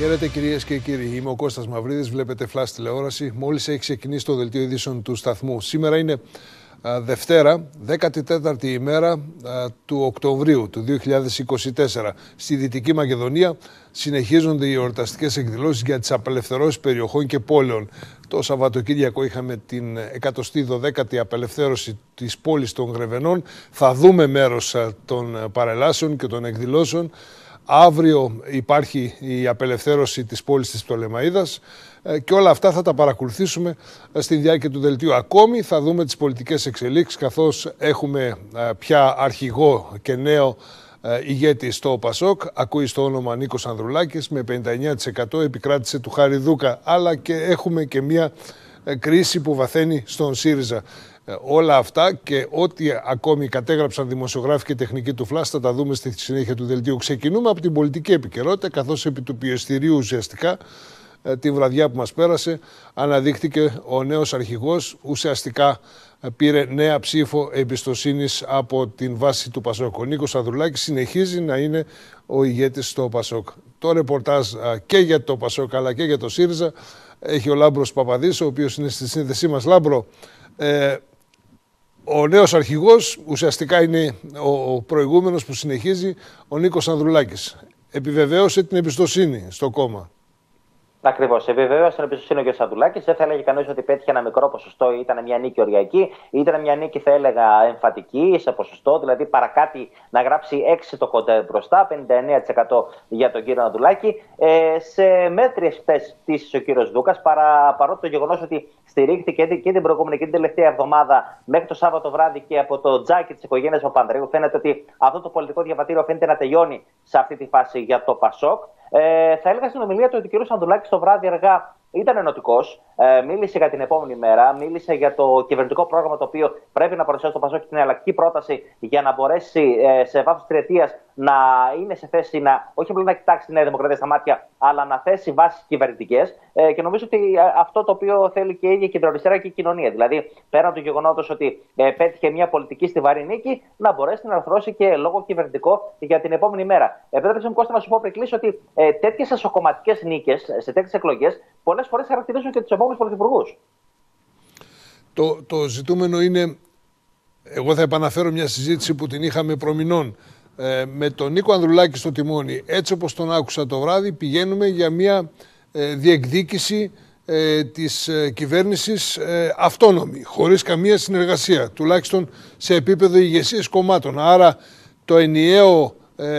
Χαίρετε κυρίες και κύριοι, είμαι ο Κώστας Μαυρίδης, βλέπετε Flash τηλεόραση. Μόλις έχει ξεκινήσει το δελτίο ειδήσεων του σταθμού. Σήμερα είναι Δευτέρα, 14η ημέρα του Οκτωβρίου του 2024. Στη Δυτική Μακεδονία συνεχίζονται οι εορταστικές εκδηλώσεις για τις απελευθερώσεις περιοχών και πόλεων. Το Σαββατοκύριακο είχαμε την 112η απελευθέρωση της πόλης των Γρεβενών. Θα δούμε μέρος των παρελάσεων και των εκδηλώσεων. Αύριο υπάρχει η απελευθέρωση της πόλης της Πτολεμαΐδας και όλα αυτά θα τα παρακολουθήσουμε στη διάρκεια του δελτίου. Ακόμη θα δούμε τις πολιτικές εξελίξεις, καθώς έχουμε πια αρχηγό και νέο ηγέτη στο ΠΑΣΟΚ. Ακούει στο όνομα Νίκος Ανδρουλάκης, με 59% επικράτησε του Χάρη Δούκα, αλλά και έχουμε και μια κρίση που βαθαίνει στον ΣΥΡΙΖΑ. Όλα αυτά και ό,τι ακόμη κατέγραψαν δημοσιογράφοι και τεχνικοί του Flash θα τα δούμε στη συνέχεια του δελτίου. Ξεκινούμε από την πολιτική επικαιρότητα, καθώς επί του πιεστηρίου ουσιαστικά τη βραδιά που μας πέρασε αναδείχθηκε ο νέος αρχηγός, ουσιαστικά πήρε νέα ψήφο εμπιστοσύνης από την βάση του ΠΑΣΟΚ. Ο Νίκος Ανδρουλάκης συνεχίζει να είναι ο ηγέτης στο ΠΑΣΟΚ. Το ρεπορτάζ και για το ΠΑΣΟΚ αλλά και για το ΣΥΡΙΖΑ έχει ο Λάμπρος Παπαδής, ο οποίος είναι στη σύνδεσή μας. Λάμπρο, ο νέος αρχηγός ουσιαστικά είναι ο προηγούμενος που συνεχίζει, ο Νίκος Ανδρουλάκης. Επιβεβαίωσε την εμπιστοσύνη στο κόμμα. Ακριβώς. Επιβεβαίωσε την εμπιστοσύνη ο κ. Ανδρουλάκης. Δεν θα έλεγε κανείς ότι πέτυχε ένα μικρό ποσοστό, ήταν μια νίκη οριακή. Ήταν μια νίκη, θα έλεγα, εμφατική σε ποσοστό, δηλαδή παρακάτι να γράψει 6 το κοντά μπροστά, 59% για τον κ. Ανδρουλάκη. Σε μέτριες πτήσεις ο κ. Δούκας, παρότι το γεγονός ότι στηρίχθηκε και την προηγούμενη και την τελευταία εβδομάδα μέχρι το Σάββατο βράδυ και από το τζάκι της οικογένειας Παπανδρέου, φαίνεται ότι αυτό το πολιτικό διαβατήριο φαίνεται να τελειώνει σε αυτή τη φάση για το ΠΑΣΟΚ. Θα έλεγα στην ομιλία του ότι ο κ. Ανδρουλάκης το βράδυ αργά ήταν ενωτικός. Μίλησε για την επόμενη μέρα, μίλησε για το κυβερνητικό πρόγραμμα το οποίο πρέπει να παρουσιάσει το ΠΑΣΟΚ και την εναλλακτική πρόταση για να μπορέσει σε βάθος τριετίας να είναι σε θέση να όχι απλά να κοιτάξει τη Νέα Δημοκρατία στα μάτια, αλλά να θέσει βάσεις κυβερνητικές. Και νομίζω ότι αυτό το οποίο θέλει και η ίδια η κεντροαριστερά και η κοινωνία. Δηλαδή, πέραν του γεγονότος ότι πέτυχε μια πολιτική στιβαρή νίκη, να μπορέσει να αρθρώσει και λόγο κυβερνητικό για την επόμενη μέρα. Επέτρεψε μου, Κώστα, να σου πω πριν κλείσω ότι τέτοιες εσωκομματικές νίκες σε τέτοιες εκλογές πολλές φορές χαρακτηρίζουν και τους επόμενους πρωθυπουργούς. Το ζητούμενο είναι, εγώ θα επαναφέρω μια συζήτηση που την είχαμε προμηνών. Με τον Νίκο Ανδρουλάκη στο τιμόνι, έτσι όπως τον άκουσα το βράδυ, πηγαίνουμε για μια διεκδίκηση της κυβέρνησης αυτόνομη, χωρίς καμία συνεργασία, τουλάχιστον σε επίπεδο ηγεσίας κομμάτων. Άρα το ενιαίο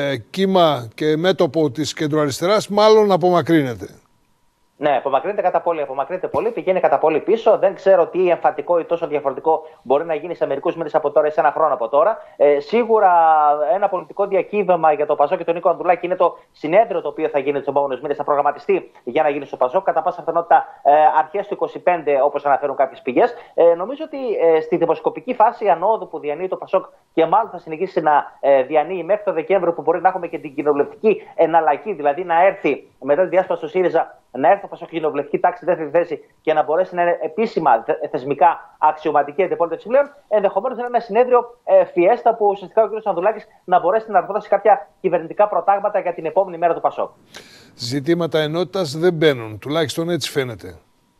κύμα και μέτωπο της κεντροαριστεράς μάλλον απομακρύνεται. Ναι, απομακρύνεται πολύ, πηγαίνει κατά πολύ πίσω. Δεν ξέρω τι εμφατικό ή τόσο διαφορετικό μπορεί να γίνει σε μερικούς μήνες από τώρα ή σε ένα χρόνο από τώρα. Σίγουρα ένα πολιτικό διακύβευμα για το ΠΑΣΟΚ και τον Νίκο Ανδρουλάκη είναι το συνέδριο το οποίο θα γίνει τους επόμενους μήνες, θα προγραμματιστεί για να γίνει στο ΠΑΣΟΚ. Κατά πάσα πιθανότητα αρχές του 2025, όπως αναφέρουν κάποιες πηγές. Νομίζω ότι στη δημοσκοπική φάση ανόδου που διανύει το ΠΑΣΟΚ και μάλλον θα συνεχίσει να διανύει μέχρι το Δεκέμβριο, που μπορεί να έχουμε και την κοινοβουλευτική εναλλαγή, δηλαδή να έρθει μετά τη διάσπαση του ΣΥΡΙΖΑ, να έρθει το ΠΑΣΟΚ η κοινοβουλευτική τάξη δεύτερη θέση και να μπορέσει να είναι επίσημα θεσμικά αξιωματική αντιπολίτευση πλέον, ενδεχομένως να είναι ένα συνέδριο φιέστα που ουσιαστικά ο κ. Ανδρουλάκης να μπορέσει να αρθρώσει κάποια κυβερνητικά προτάγματα για την επόμενη μέρα του ΠΑΣΟΚ. Ζητήματα ενότητας δεν μπαίνουν, τουλάχιστον έτσι φαίνεται.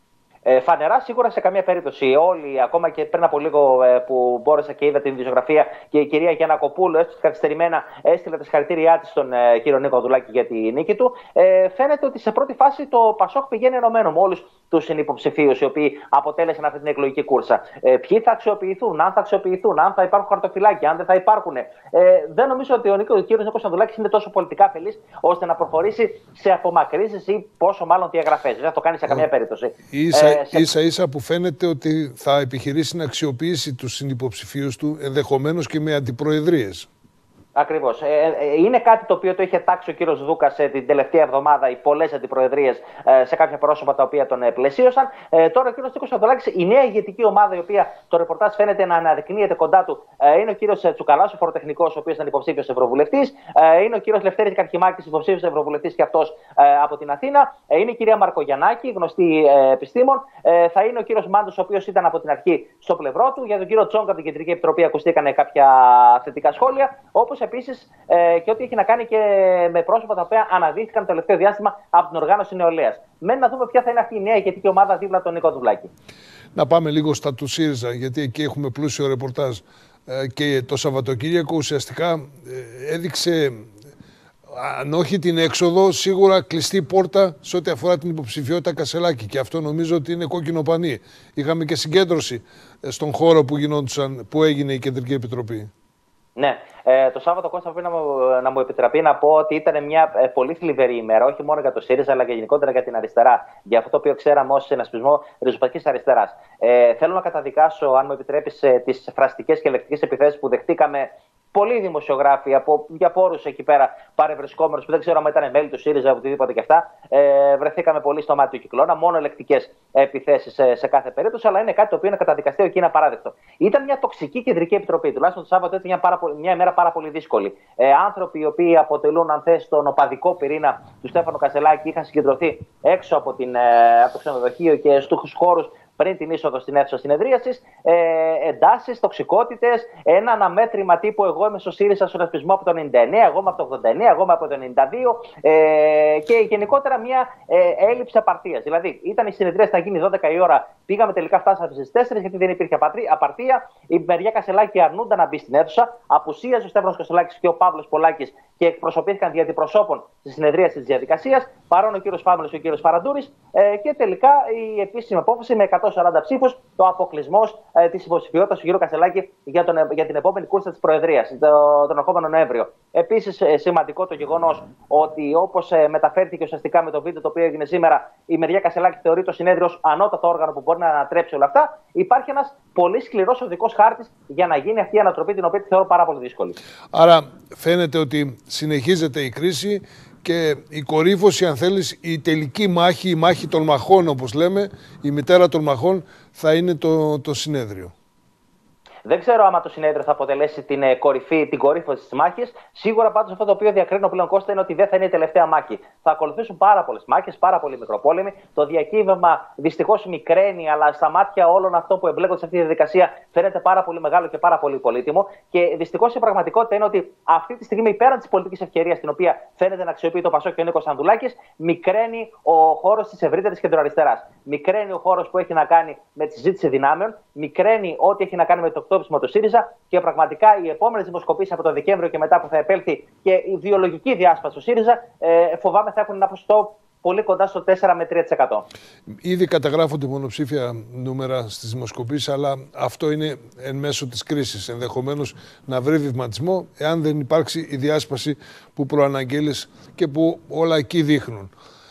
Φανερά, σίγουρα σε καμία περίπτωση. Όλοι, ακόμα και πριν από λίγο που μπόρεσα και είδα την ειδησιογραφία και η κυρία Γιαννακοπούλου, έστω καθυστερημένα, έστειλε τα συγχαρητήριά της στον κύριο Νίκο Ανδρουλάκη για τη νίκη του. Φαίνεται ότι σε πρώτη φάση το ΠΑΣΟΚ πηγαίνει ενωμένο με όλους τους συνυποψηφίους οι οποίοι αποτέλεσαν αυτή την εκλογική κούρσα. Ποιοι θα αξιοποιηθούν, αν θα αξιοποιηθούν, αν θα υπάρχουν χαρτοφυλάκια, αν δεν θα υπάρχουν. Δεν νομίζω ότι ο κύριος Νίκος Ανδρουλάκης είναι τόσο πολιτικά αφελής ώστε να προχωρήσει σε απομακρύνσεις ή πόσο μάλλον διαγραφές. Δεν θα το κάνει σε καμία περίπτωση. Ίσα-ίσα που φαίνεται ότι θα επιχειρήσει να αξιοποιήσει τους συνυποψηφίους του, ενδεχομένως και με αντιπροεδρίες. Ακριβώς. Είναι κάτι το οποίο το είχε τάξει ο κύριος Δούκας την τελευταία εβδομάδα, οι πολλές αντιπροεδρίες σε κάποια πρόσωπα τα οποία τον πλαισίωσαν. Τώρα ο κύριος Νίκος Ανδρουλάκης, η νέα ηγετική ομάδα, η οποία το ρεπορτάζ φαίνεται να αναδεικνύεται κοντά του, είναι ο κύριος Τσουκαλάς, ο φοροτεχνικός, ο οποίος ήταν υποψήφιος ευρωβουλευτής. Είναι ο κύριος Λευτέρης Καρκιμάκης, υποψήφιος ευρωβουλευτής και αυτός από την Αθήνα. Είναι η κυρία Μαρκογιαννάκη, γνωστή επιστήμον. Θα είναι ο κύριος Μάντος, ο οποίος ήταν από την αρχή στο πλευρό του. Για τον κύριο Τσόγκα από την Κεντρική Επιτροπή ακούστηκαν κάποια θετικά σχόλια. Όπως επίσης και ό,τι έχει να κάνει και με πρόσωπα τα οποία αναδείχθηκαν το τελευταίο διάστημα από την οργάνωση νεολαίας. Μένει να δούμε ποια θα είναι αυτή η νέα ηγετική ομάδα δίπλα τον Νίκο Ανδρουλάκη. Να πάμε λίγο στα του ΣΥΡΙΖΑ, γιατί εκεί έχουμε πλούσιο ρεπορτάζ. Και το Σαββατοκύριακο ουσιαστικά έδειξε, αν όχι την έξοδο, σίγουρα κλειστή πόρτα σε ό,τι αφορά την υποψηφιότητα Κασελάκη. Και αυτό νομίζω ότι είναι κόκκινο πανί. Είχαμε και συγκέντρωση στον χώρο που έγινε η Κεντρική Επιτροπή. Ναι, το Σάββατο, Κώστα, πρέπει να μου επιτραπεί να πω ότι ήταν μια πολύ θλιβερή ημέρα, όχι μόνο για το ΣΥΡΙΖΑ, αλλά και γενικότερα για την αριστερά. Για αυτό το οποίο ξέραμε ως συνασπισμό ριζοσπαστικής αριστεράς. Θέλω να καταδικάσω, αν μου επιτρέπεις, τις φραστικές και λεκτικές επιθέσεις που δεχτήκαμε πολλοί δημοσιογράφοι από διαφόρους εκεί πέρα παρευρισκόμενους, που δεν ξέρω αν ήταν μέλη του ΣΥΡΙΖΑ ή οτιδήποτε και αυτά. Βρεθήκαμε πολύ στο μάτι του κυκλώνα, μόνο ελεκτικές επιθέσεις σε κάθε περίπτωση, αλλά είναι κάτι το οποίο είναι καταδικαστέο και είναι απαράδεκτο. Ήταν μια τοξική Κεντρική Επιτροπή, τουλάχιστον το Σάββατο ήταν μια ημέρα πάρα πολύ δύσκολη. Άνθρωποι οι οποίοι αποτελούν, αν θες, τον οπαδικό πυρήνα του Στέφανου Κασελάκη είχαν συγκεντρωθεί έξω από το ξενοδοχείο και στους χώρους πριν την είσοδο στην αίθουσα συνεδρίασης, εντάσεις, τοξικότητες, ένα αναμέτρημα τύπου εγώ είμαι στο ΣΥΡΙΖΑ στον ασπισμό από το 99, εγώ είμαι από το 89, εγώ είμαι από το 92 και γενικότερα μια έλλειψη απαρτίας. Δηλαδή ήταν η συνεδρία θα γίνει 12 η ώρα, πήγαμε τελικά φτάσαμε στις 4 γιατί δεν υπήρχε απαρτία. Η μεριά Κασελάκη αρνούνταν να μπει στην αίθουσα, απουσίαζε ο Στέφανος Κασελάκης και ο Παύλος Πολάκης και εκπροσωπήθηκαν δια αντιπροσώπων στη συνεδρία της διαδικασίας, παρόν ο κύριος Φάμελος και ο κύριος Φαραντούρης, και τελικά η επίσημη απόφαση με 140 ψήφους, το αποκλεισμός της υποψηφιότητας του κ. Κασελάκη για την επόμενη κούρσα της Προεδρίας, τον ερχόμενο Νοέμβριο. Επίσης, σημαντικό το γεγονός ότι, όπως μεταφέρθηκε ουσιαστικά με το βίντεο το οποίο έγινε σήμερα, η μεριά Κασελάκη θεωρεί το συνέδριο ως ανώτατο όργανο που μπορεί να ανατρέψει όλα αυτά. Υπάρχει ένας πολύ σκληρός οδικός χάρτης για να γίνει αυτή η ανατροπή, την οποία τη θεωρώ πάρα πολύ δύσκολη. Άρα, φαίνεται ότι συνεχίζεται η κρίση και η κορύφωση, αν θέλεις, η τελική μάχη, η μάχη των μαχών, όπως λέμε, η μητέρα των μαχών, θα είναι το συνέδριο. Δεν ξέρω άμα το συνέδριο θα αποτελέσει την κορύφωση της μάχης. Σίγουρα πάντως αυτό το οποίο διακρίνω πλέον, Κώστα, είναι ότι δεν θα είναι η τελευταία μάχη. Θα ακολουθήσουν πάρα πολλές μάχες, πάρα πολλοί μικροπόλεμοι. Το διακύβευμα δυστυχώς μικραίνει, αλλά στα μάτια όλων αυτών που εμπλέκονται σε αυτή τη διαδικασία φαίνεται πάρα πολύ μεγάλο και πάρα πολύ πολύτιμο. Και δυστυχώς η πραγματικότητα είναι ότι αυτή τη στιγμή, πέραν της πολιτικής ευκαιρίας, την οποία φαίνεται να αξιοποιεί το Πασόκ και ο Νίκος Ανδρουλάκης, μικραίνει ο χώρος της ευρύτερης κεντροαριστεράς. Μικραίνει ο χώρος που έχει να κάνει με τη συζήτηση δυνάμεων, μικραίνει ό,τι έχει να κάνει με το του ΣΥΡΙΖΑ και πραγματικά οι επόμενες δημοσκοπήσεις από το Δεκέμβριο και μετά που θα επέλθει και η ιδεολογική διάσπαση του ΣΥΡΙΖΑ, φοβάμαι θα έχουν ένα ποσοστό πολύ κοντά στο 4 με 3%. Ήδη καταγράφονται μονοψήφια νούμερα στις δημοσκοπήσεις, αλλά αυτό είναι εν μέσω της κρίσης. Ενδεχομένως να βρει βηματισμό εάν δεν υπάρξει η διάσπαση που προαναγγέλεις και που όλα εκεί δείχνουν.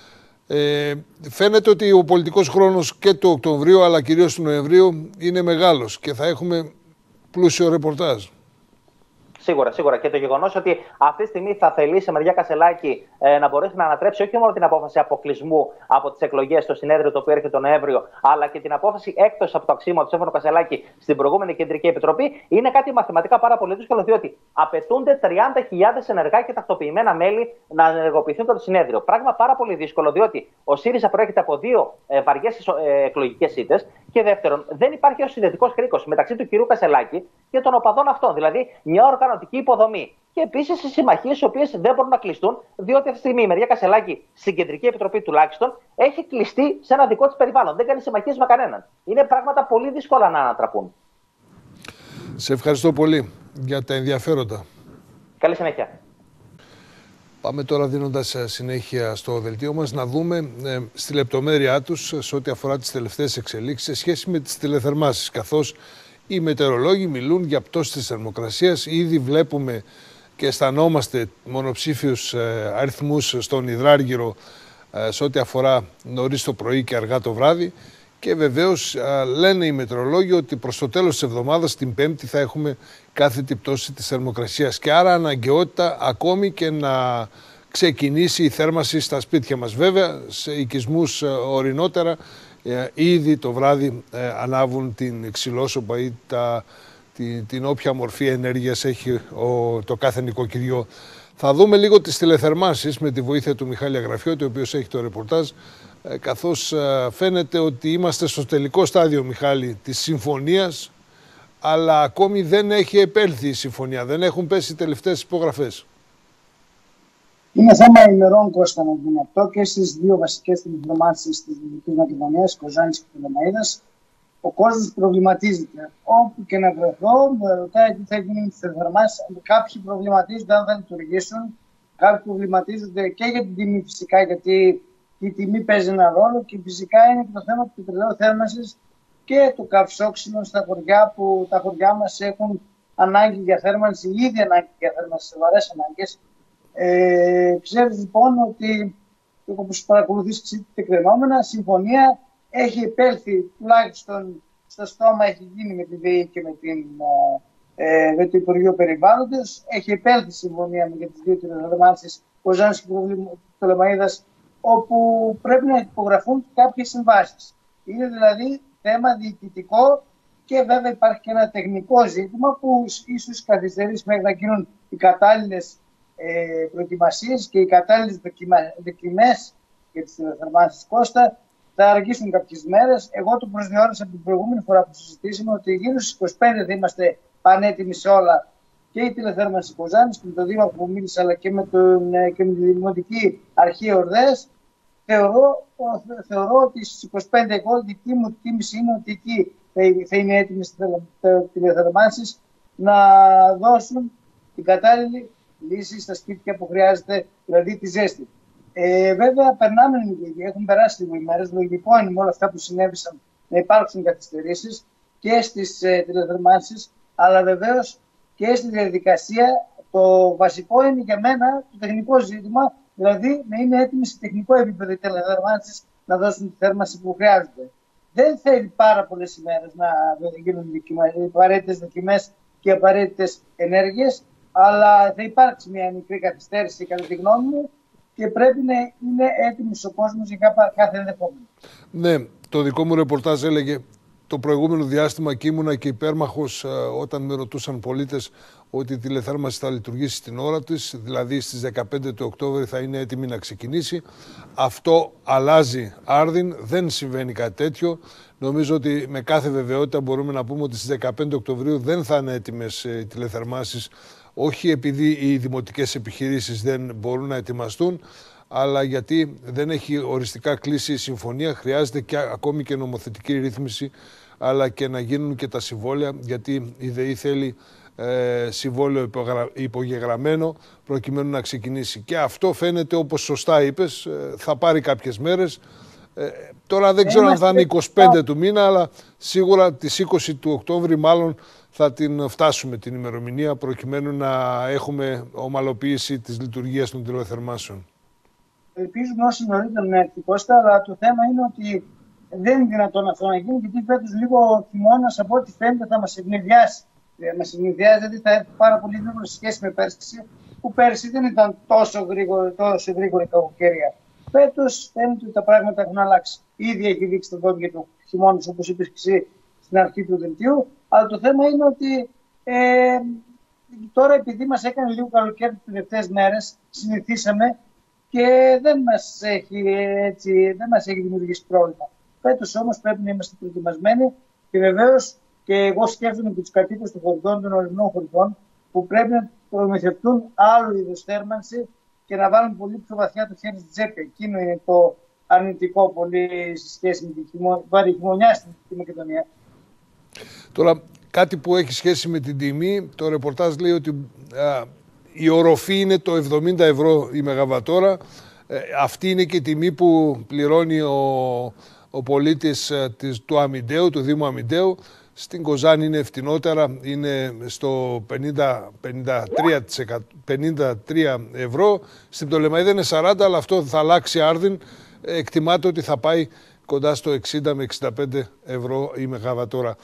Φαίνεται ότι ο πολιτικός χρόνος και του Οκτωβρίου αλλά κυρίως του Νοεμβρίου είναι μεγάλος και θα έχουμε πλούσιο ρεπορτάζ. Σίγουρα. Και το γεγονός ότι αυτή τη στιγμή θα θελήσει η μεριά Κασελάκη να μπορέσει να ανατρέψει όχι μόνο την απόφαση αποκλεισμού από τις εκλογές στο συνέδριο το οποίο έρχεται τον Νοέμβριο, αλλά και την απόφαση έκπτωσης από το αξίωμα του Στέφανου Κασελάκη στην προηγούμενη Κεντρική Επιτροπή, είναι κάτι μαθηματικά πάρα πολύ δύσκολο, διότι απαιτούνται 30.000 ενεργά και τακτοποιημένα μέλη να ενεργοποιηθούν το συνέδριο. Πράγμα πάρα πολύ δύσκολο, διότι ο ΣΥΡΙΖΑ προέρχεται από δύο βαριές εκλογικές ήττες. Και δεύτερον, δεν υπάρχει ο συνδετικός κρίκος μεταξύ του κυρίου Κασελάκη και των οπαδών αυτών. Δηλαδή, μια οργανωτική υποδομή. Και επίσης οι συμμαχίες, οι οποίες δεν μπορούν να κλειστούν, διότι αυτή τη στιγμή η μεριά Κασελάκη, στην Κεντρική Επιτροπή τουλάχιστον, έχει κλειστεί σε ένα δικό της περιβάλλον. Δεν κάνει συμμαχίες με κανέναν. Είναι πράγματα πολύ δύσκολα να ανατραπούν. Σε ευχαριστώ πολύ για τα ενδιαφέροντα. Καλή συνέχεια. Πάμε τώρα δίνοντας συνέχεια στο δελτίο μας να δούμε στη λεπτομέρειά τους σε ό,τι αφορά τις τελευταίες εξελίξεις σε σχέση με τις τηλεθερμάσεις, καθώς οι μετεωρολόγοι μιλούν για πτώση της θερμοκρασίας. Ήδη βλέπουμε και αισθανόμαστε μονοψήφιους αριθμούς στον Ιδράργυρο σε ό,τι αφορά νωρίς το πρωί και αργά το βράδυ. Και βεβαίως λένε οι μετεωρολόγοι ότι προς το τέλος της εβδομάδας, την Πέμπτη, θα έχουμε κάθετη πτώση της θερμοκρασίας. Και άρα αναγκαιότητα ακόμη και να ξεκινήσει η θέρμανση στα σπίτια μας. Βέβαια, σε οικισμούς ορεινότερα, ήδη το βράδυ ανάβουν την ξυλόσοπα ή την όποια μορφή ενέργειας έχει το κάθε νοικοκυριό. Θα δούμε λίγο τις τηλεθερμάσεις με τη βοήθεια του Μιχάλη Αγραφιώτη, ο οποίος έχει το ρεπορτάζ, καθώς φαίνεται ότι είμαστε στο τελικό στάδιο, Μιχάλη, της συμφωνίας, αλλά ακόμη δεν έχει επέλθει η συμφωνία, δεν έχουν πέσει οι τελευταίες υπογραφές. Είναι θέμα ημερών, Κώστα, να γίνει αυτό και στις δύο βασικές τηλεθερμάνσεις της Δυτικής Μακεδονίας, Κοζάνης και Πτολεμαΐδας. Ο κόσμος προβληματίζεται. Όπου και να βρεθώ, με ρωτάει τι θα γίνει με τις τηλεθερμάνσεις. Κάποιοι προβληματίζονται αν θα λειτουργήσουν. Κάποιοι προβληματίζονται και για την τιμή, φυσικά, γιατί η τιμή παίζει ένα ρόλο. Και φυσικά είναι και το θέμα του πετρελαίου θέρμανσης και του καυσόξυλου στα χωριά, που τα χωριά μας έχουν ανάγκη για θέρμανση, ήδη ανάγκη για θέρμανση, σοβαρές ανάγκες. Ξέρεις λοιπόν ότι, όπως παρακολουθείς τεκμενόμενα, συμφωνία έχει επέλθει, τουλάχιστον στο στόμα έχει γίνει με τη ΔΕΗ και με το Υπουργείο Περιβάλλοντος. Έχει επέλθει συμφωνία για τις δύο τηλεθερμάνσεις, Κοζάνης και Πτολεμαΐδας, όπου πρέπει να υπογραφούν κάποιες συμβάσεις. Είναι δηλαδή θέμα διοικητικό και βέβαια υπάρχει και ένα τεχνικό ζήτημα που ίσως καθυστερήσει μέχρι να γίνουν οι κατάλληλες προετοιμασίες και οι κατάλληλες δοκιμές για τις τηλεθερμάνσεις, Κώστα. Θα αργήσουν κάποιες μέρες. Εγώ το προσδιορίσα από την προηγούμενη φορά που συζητήσαμε ότι γύρω στις 25 θα είμαστε πανέτοιμοι σε όλα, και η τηλεθέρμανση Κοζάνης και με τον Δήμαρχο που μίλησα, αλλά και με τη Δημοτική Αρχή Ορδές. Θεωρώ ότι στις 25 εγώ, δική μου εκτίμηση είναι ότι εκεί θα είναι έτοιμες οι τηλεθερμάνσεις να δώσουν την κατάλληλη λύση στα σπίτια που χρειάζεται, δηλαδή τη ζέστη. Βέβαια, περνάμε λίγο, έχουν περάσει λίγο ημέρες. Λογικό είναι με όλα αυτά που συνέβησαν να υπάρξουν καθυστερήσεις και στις τηλεθερμάνσεις, αλλά βεβαίως και στη διαδικασία. Το βασικό είναι για μένα το τεχνικό ζήτημα, δηλαδή να είναι έτοιμοι σε τεχνικό επίπεδο οι τηλεθερμάνσεις να δώσουν τη θέρμανση που χρειάζεται. Δεν θέλει πάρα πολλές ημέρες να γίνουν οι απαραίτητες δοκιμές και απαραίτητες ενέργειες, αλλά θα υπάρξει μια μικρή καθυστέρηση, κατά τη γνώμη μου, και πρέπει να είναι έτοιμος ο κόσμος για κάθε ενδεχόμενο. Ναι, το δικό μου ρεπορτάζ έλεγε το προηγούμενο διάστημα και ήμουνα και υπέρμαχος όταν με ρωτούσαν πολίτες ότι η τηλεθέρμανση θα λειτουργήσει στην ώρα της, δηλαδή στις 15 του Οκτώβρη θα είναι έτοιμη να ξεκινήσει. Αυτό αλλάζει άρδιν, δεν συμβαίνει κάτι τέτοιο. Νομίζω ότι με κάθε βεβαιότητα μπορούμε να πούμε ότι στις 15 Οκτωβρίου δεν θα είναι έτοιμες οι τηλεθερμάνσεις, όχι επειδή οι δημοτικές επιχειρήσεις δεν μπορούν να ετοιμαστούν, αλλά γιατί δεν έχει οριστικά κλείσει η συμφωνία. Χρειάζεται και ακόμη και νομοθετική ρύθμιση, αλλά και να γίνουν και τα συμβόλαια, γιατί η ΔΕΗ θέλει συμβόλαιο υπογεγραμμένο προκειμένου να ξεκινήσει. Και αυτό φαίνεται, όπως σωστά είπες, θα πάρει κάποιες μέρες. Τώρα δεν ξέρω αν θα είναι 25 του μήνα, αλλά σίγουρα τις 20 του Οκτώβρη μάλλον θα την φτάσουμε την ημερομηνία, προκειμένου να έχουμε ομαλοποίηση της λειτουργίας των τηλεθερμάσεων. Ελπίζουμε όσο νωρίτερα να έρθει, Κώστα, αλλά το θέμα είναι ότι δεν είναι δυνατόν αυτό να γίνει, γιατί φέτος λίγο ο χειμώνας, από ό,τι φαίνεται, θα μας ευνηδιάσει. Μας ευνηδιάζει, δηλαδή θα έρθει πάρα πολύ γρήγορα σε σχέση με πέρσι, που πέρσι δεν ήταν τόσο γρήγορη κακοκαιρία. Φέτος φαίνεται ότι τα πράγματα έχουν αλλάξει. Ήδη έχει δείξει τον δόντια του χειμώνας, όπως είπες και εσύ στην αρχή του δελτίου. Αλλά το θέμα είναι ότι τώρα, επειδή μας έκανε λίγο καλοκαίρι τις τελευταίες μέρες, συνηθίσαμε και δεν μας έχει δημιουργήσει πρόβλημα. Φέτος όμως πρέπει να είμαστε προετοιμασμένοι και βεβαίως και εγώ σκέφτομαι και τους κατοίκους των χωρικών, των ορεινών χωρικών, που πρέπει να προμηθευτούν άλλο είδος θέρμανση και να βάλουν πολύ πιο βαθιά το χέρι στη τσέπη. Εκείνο είναι το αρνητικό πολύ σε σχέση με την βάρη χειμωνιά στην Μακεδονία. Τώρα, κάτι που έχει σχέση με την τιμή, το ρεπορτάζ λέει ότι η οροφή είναι το 70 ευρώ η Μεγαβατόρα. Αυτή είναι και η τιμή που πληρώνει ο πολίτης του Αμυντέου, του Δήμου Αμυντέου. Στην Κοζάνη είναι φτηνότερα, είναι στο 53 ευρώ. Στην Πτολεμαΐδα είναι 40, αλλά αυτό θα αλλάξει άρδιν. Εκτιμάται ότι θα πάει κοντά στο 60 με 65 ευρώ η Μεγαβατόρα.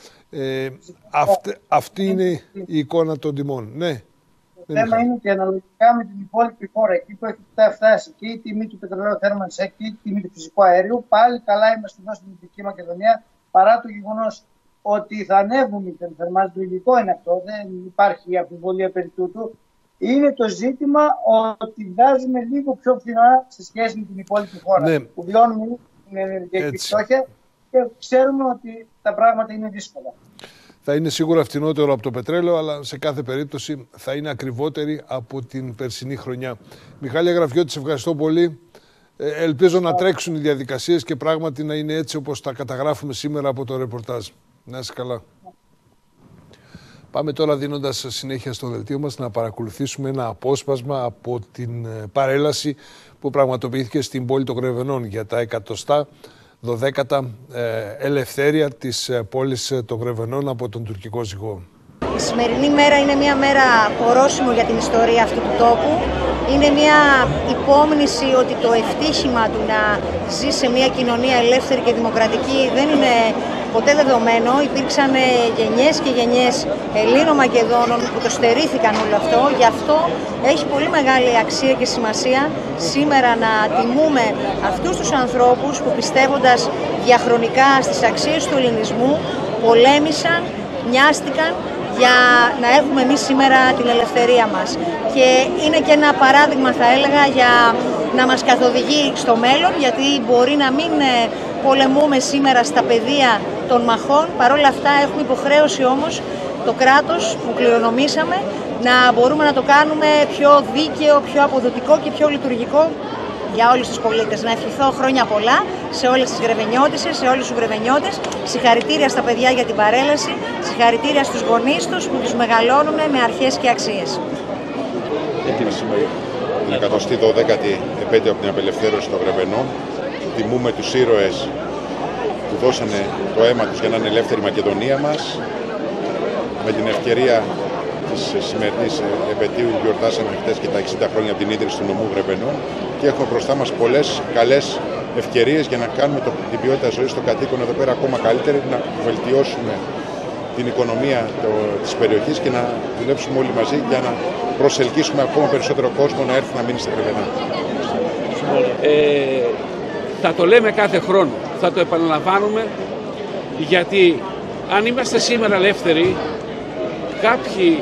Αυτή είναι η εικόνα των τιμών. Ναι. Το θέμα είναι ότι αναλογικά με την υπόλοιπη χώρα, εκεί που έχει φτάσει και η τιμή του πετρελαίου θέρμανσης και η τιμή του φυσικού αερίου, πάλι καλά είμαστε εδώ στην Δυτική Μακεδονία, παρά το γεγονός ότι θα ανέβουν οι θερμάνσεις. Το υλικό είναι αυτό, δεν υπάρχει αμφιβολία περί τούτου. Είναι το ζήτημα ότι βγάζουμε λίγο πιο φθηνά σε σχέση με την υπόλοιπη χώρα. Ναι. Που βιώνουμε την ενεργειακή φτώχεια και ξέρουμε ότι τα πράγματα είναι δύσκολα. θα είναι σίγουρα φτηνότερο από το πετρέλαιο, αλλά σε κάθε περίπτωση θα είναι ακριβότερη από την περσινή χρονιά. Μιχάλη Αγραφιώτη, σε ευχαριστώ πολύ. Ελπίζω να τρέξουν οι διαδικασίες και πράγματι να είναι έτσι όπως τα καταγράφουμε σήμερα από το ρεπορτάζ. Να είσαι καλά. Πάμε τώρα, δίνοντας συνέχεια στο δελτίο μας, να παρακολουθήσουμε ένα απόσπασμα από την παρέλαση που πραγματοποιήθηκε στην πόλη των Γρεβενών για τα 112η ελευθέρεια της πόλης των Γρεβενών από τον τουρκικό ζυγό. Η σημερινή μέρα είναι μια μέρα ορόσημο για την ιστορία αυτού του τόπου. Είναι μια υπόμνηση ότι το ευτύχημα του να ζει σε μια κοινωνία ελεύθερη και δημοκρατική δεν είναι ποτέ δεδομένο. Υπήρξαν γενιές και γενιές Ελλήνων Μακεδόνων που το στερήθηκαν όλο αυτό. Γι' αυτό έχει πολύ μεγάλη αξία και σημασία σήμερα να τιμούμε αυτούς τους ανθρώπους που, πιστεύοντας διαχρονικά στις αξίες του ελληνισμού, πολέμησαν, νοιάστηκαν για να έχουμε εμείς σήμερα την ελευθερία μας. Και είναι και ένα παράδειγμα, θα έλεγα, για να μας καθοδηγεί στο μέλλον, γιατί μπορεί να μην πολεμούμε σήμερα στα πεδία των μαχών. Παρ' όλα αυτά έχουμε υποχρέωση όμως το κράτος που κληρονομήσαμε να μπορούμε να το κάνουμε πιο δίκαιο, πιο αποδοτικό και πιο λειτουργικό για όλους τους πολίτες. Να ευχηθώ χρόνια πολλά σε όλες τις Γρεβενιώτισσες, σε όλους τους Γρεβενιώτες. Συγχαρητήρια στα παιδιά για την παρέλαση, συγχαρητήρια στους γονείς τους που τους μεγαλώνουν με αρχές και αξίες. Έτοιμη σήμερα την 112η επέτειο από την απελευθέρωση των Γρεβενών. Τιμούμε τους ήρωες που δώσανε το αίμα τους για να είναι ελεύθερη η Μακεδονία μας. Με την ευκαιρία της σημερινής επετείου γιορτάσαμε χτες και τα 60 χρόνια από την ίδρυση του νομού Γρεβενών και έχουμε μπροστά μας πολλές καλές ευκαιρίες για να κάνουμε την ποιότητα ζωής των κατοίκων εδώ πέρα ακόμα καλύτερη, να βελτιώσουμε την οικονομία της περιοχής και να δουλέψουμε όλοι μαζί για να προσελκύσουμε ακόμα περισσότερο κόσμο να έρθει να μείνει στα Γρεβενά. Θα το λέμε κάθε χρόνο, θα το επαναλαμβάνουμε, γιατί αν είμαστε σήμερα ελεύθεροι, κάποιοι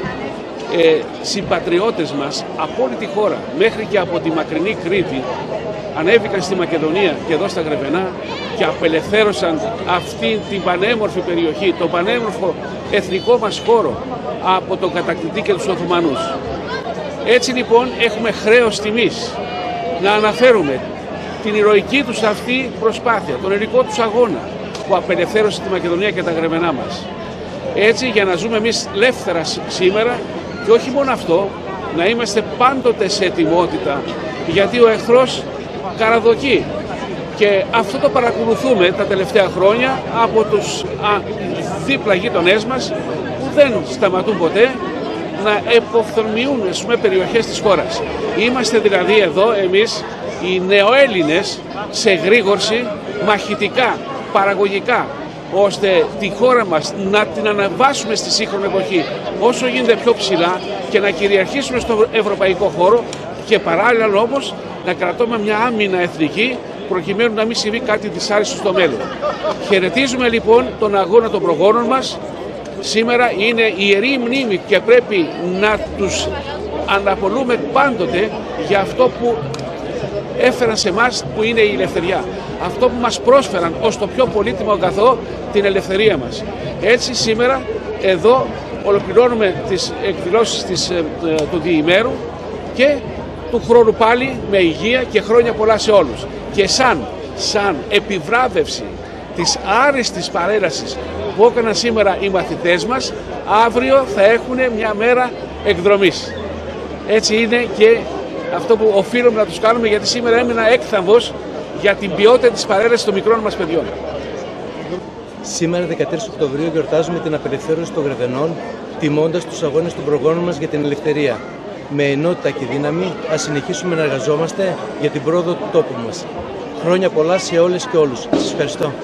συμπατριώτες μας από όλη τη χώρα, μέχρι και από τη μακρινή Κρήτη, ανέβηκαν στη Μακεδονία και εδώ στα Γρεβενά και απελευθέρωσαν αυτή την πανέμορφη περιοχή, τον πανέμορφο εθνικό μας χώρο από τον κατακτητή και τους Οθωμανούς. Έτσι λοιπόν έχουμε χρέος τιμής να αναφέρουμε την ηρωική τους αυτή προσπάθεια, τον ηρωικό τους αγώνα που απελευθέρωσε τη Μακεδονία και τα Γρεβενά μας. Έτσι, για να ζούμε εμείς ελεύθερα σήμερα και όχι μόνο αυτό, να είμαστε πάντοτε σε ετοιμότητα, γιατί ο εχθρός καραδοκεί. Και αυτό το παρακολουθούμε τα τελευταία χρόνια από τους δίπλα γείτονές μας που δεν σταματούν ποτέ να εποφθορμιούν περιοχές της χώρας. Είμαστε δηλαδή εδώ εμείς οι νεοέλληνες σε γρήγορση μαχητικά, παραγωγικά, ώστε τη χώρα μας να την αναβάσουμε στη σύγχρονη εποχή όσο γίνεται πιο ψηλά και να κυριαρχήσουμε στον ευρωπαϊκό χώρο και παράλληλα όμως να κρατούμε μια άμυνα εθνική προκειμένου να μην συμβεί κάτι δυσάρεστο στο μέλλον. Χαιρετίζουμε λοιπόν τον αγώνα των προγόνων μας. Σήμερα είναι ιερή μνήμη και πρέπει να τους αναπολούμε πάντοτε για αυτό που έφεραν σε εμάς που είναι η ελευθεριά. Αυτό που μας πρόσφεραν ως το πιο πολύτιμο αγαθό, την ελευθερία μας. Έτσι σήμερα εδώ ολοκληρώνουμε τις εκδηλώσεις του διημέρου και του χρόνου πάλι με υγεία και χρόνια πολλά σε όλους. Και σαν επιβράβευση της άριστης παρέλασης που έκαναν σήμερα οι μαθητές μας, αύριο θα έχουν μια μέρα εκδρομής. Έτσι είναι και αυτό που οφείλουμε να τους κάνουμε, γιατί σήμερα έμεινα έκθαμβος για την ποιότητα της παρέλασης των μικρών μας παιδιών. Σήμερα, 14 Οκτωβρίου, γιορτάζουμε την απελευθέρωση των Γρεβενών, τιμώντας τους αγώνες των προγόνων μας για την ελευθερία. Με ενότητα και δύναμη, ας συνεχίσουμε να εργαζόμαστε για την πρόοδο του τόπου μας. Χρόνια πολλά σε όλες και όλους. Σας ευχαριστώ.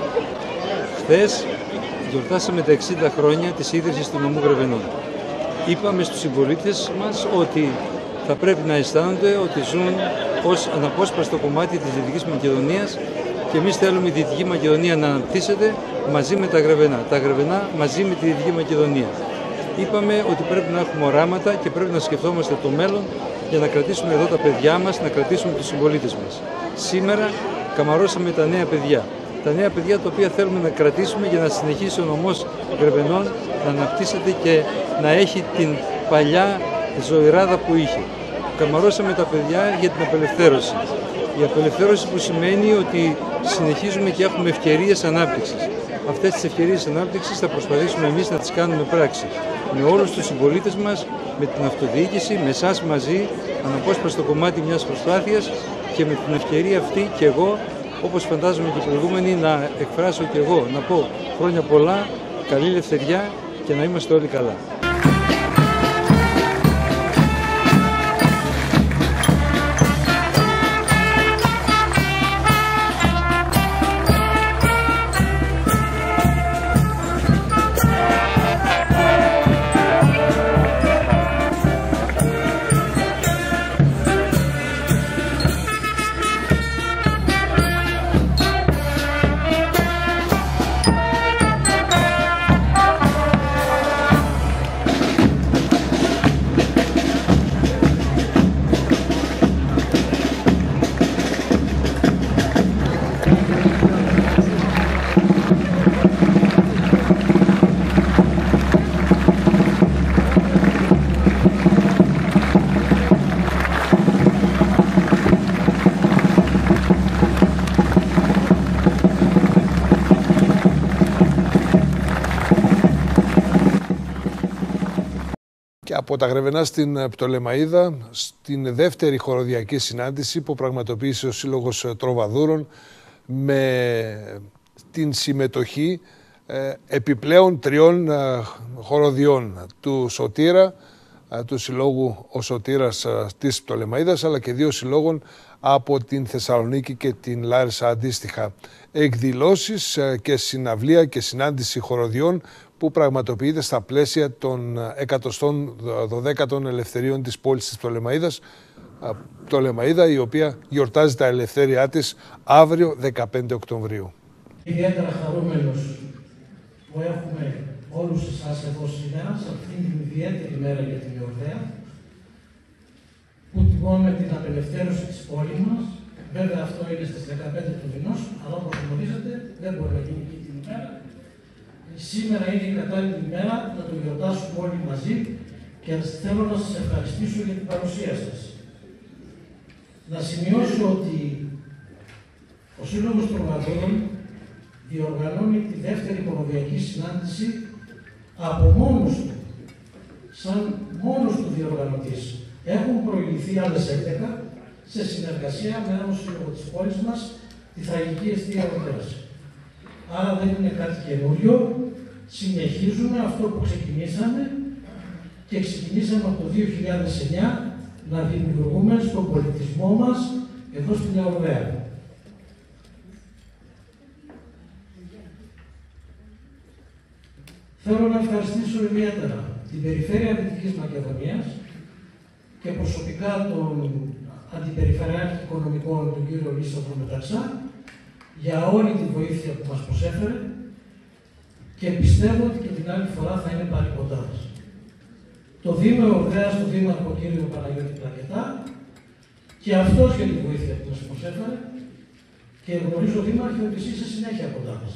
Χθες γιορτάσαμε τα 60 χρόνια της ίδρυσης του νομού Γρεβενών. Είπαμε στους συμπολίτες μας ότι θα πρέπει να αισθάνονται ότι ζουν ως αναπόσπαστο κομμάτι της Δυτικής Μακεδονίας και εμείς θέλουμε η Δυτική Μακεδονία να αναπτύσσεται μαζί με τα Γρεβενά. Τα Γρεβενά μαζί με τη Δυτική Μακεδονία. Είπαμε ότι πρέπει να έχουμε οράματα και πρέπει να σκεφτόμαστε το μέλλον για να κρατήσουμε εδώ τα παιδιά μας, να κρατήσουμε τους συμπολίτες μας. Σήμερα καμαρώσαμε τα νέα παιδιά. τα νέα παιδιά τα οποία θέλουμε να κρατήσουμε για να συνεχίσει ο νομός Γρεβενών να αναπτύσσεται και να έχει την παλιά ζωηράδα που είχε. Καμαρώσαμε τα παιδιά για την απελευθέρωση. Η απελευθέρωση που σημαίνει ότι συνεχίζουμε και έχουμε ευκαιρίες ανάπτυξης. Αυτές τις ευκαιρίες ανάπτυξης θα προσπαθήσουμε εμείς να τις κάνουμε πράξη. Με όλους τους συμπολίτες μας, με την αυτοδιοίκηση, με εσάς μαζί, αναπόσπαστο κομμάτι μιας προσπάθειας και με την ευκαιρία αυτή και εγώ, όπως φαντάζομαι και οι προηγούμενοι, να εκφράσω και εγώ, να πω χρόνια πολλά, καλή ελευθεριά και να είμαστε όλοι καλά. Από τα Γρεβενά στην Πτολεμαΐδα, στην δεύτερη χοροδιακή συνάντηση που πραγματοποίησε ο Σύλλογος Τροβαδούρων με την συμμετοχή επιπλέον 3 χοροδιών του Σωτήρα, του Συλλόγου Ο Σωτήρας της Πτολεμαΐδας, αλλά και 2 συλλόγων από την Θεσσαλονίκη και την Λάρισα αντίστοιχα. Εκδηλώσεις και συναυλία και συνάντηση χοροδιών που πραγματοποιείται στα πλαίσια των 112ων ελευθερίων της πόλης της Πτολεμαΐδας, Πτολεμαΐδα, η οποία γιορτάζει τα ελευθέριά της αύριο 15 Οκτωβρίου. Ιδιαίτερα χαρούμενος που έχουμε όλους εσάς εδώ σήμερα, σε αυτήν την ιδιαίτερη μέρα για την Ιορδαία, που τιμώνουμε την απελευθέρωση της πόλης μας. Βέβαια αυτό είναι στις 15 του μηνός, αλλά όπως γνωρίζετε δεν μπορεί να γίνει και την ημέρα. Σήμερα είναι η κατάλληλη ημέρα να το γιορτάσουμε όλοι μαζί και θέλω να σας ευχαριστήσω για την παρουσία σας. Να σημειώσω ότι ο Σύλλογος Τροβαδούρων διοργανώνει τη δεύτερη χοροδιακή συνάντηση από μόνος του, σαν μόνος του διοργανωτής. Έχουν προηγηθεί άλλες 11 σε συνεργασία με έναν σύλλογο της πόλης μας, τη Θραγική Εστία Ορδέας. Άρα δεν είναι κάτι καινούριο. Συνεχίζουμε αυτό που ξεκινήσαμε και ξεκινήσαμε από το 2009 να δημιουργούμε στον πολιτισμό μας εδώ στην Ιορδαία. Θέλω να ευχαριστήσω ιδιαίτερα την Περιφέρεια Δυτικής Μακεδονίας και προσωπικά τον Αντιπεριφερειάρχη Οικονομικών, τον κύριο Λίσαβρο Μεταξά, για όλη τη βοήθεια που μας προσέφερε και πιστεύω ότι και την άλλη φορά θα είναι πάλι κοντά μας. Το Δήμο Ιορδαίας, το Δήμαρχο κύριο Παναγιώτη Πλακετά, και αυτός για τη βοήθεια που μας προσέφερε και γνωρίζω Δήμαρχε ότι εσείς είστε συνέχεια κοντά μας.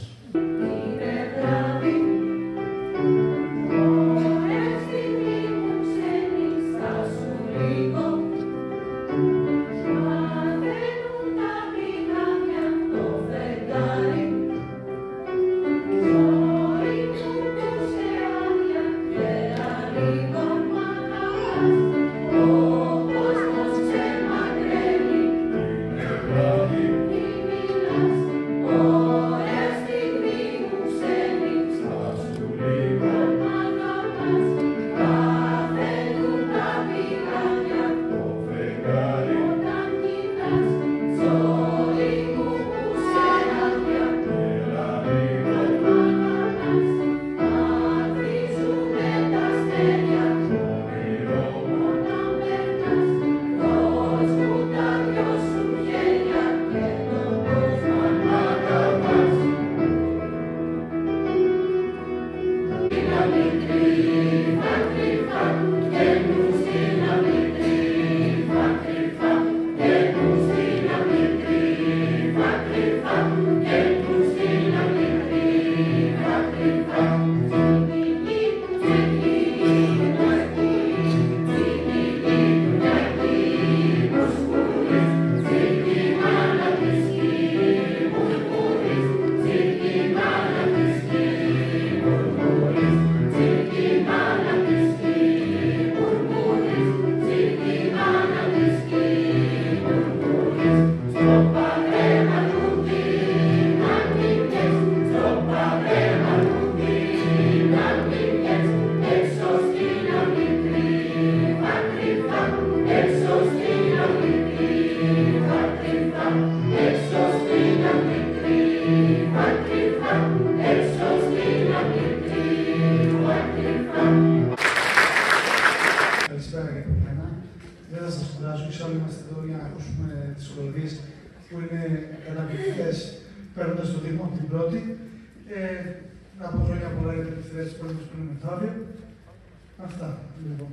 και όλοι είμαστε εδώ για να ακούσουμε τις ορολογίες που είναι καταπληκτικές, παίρνοντας το Δήμο την πρώτη. Να πω χρόνια πολλά για την ελευθερία της πόλης που είναι μεθαύριο. Αυτά, λοιπόν.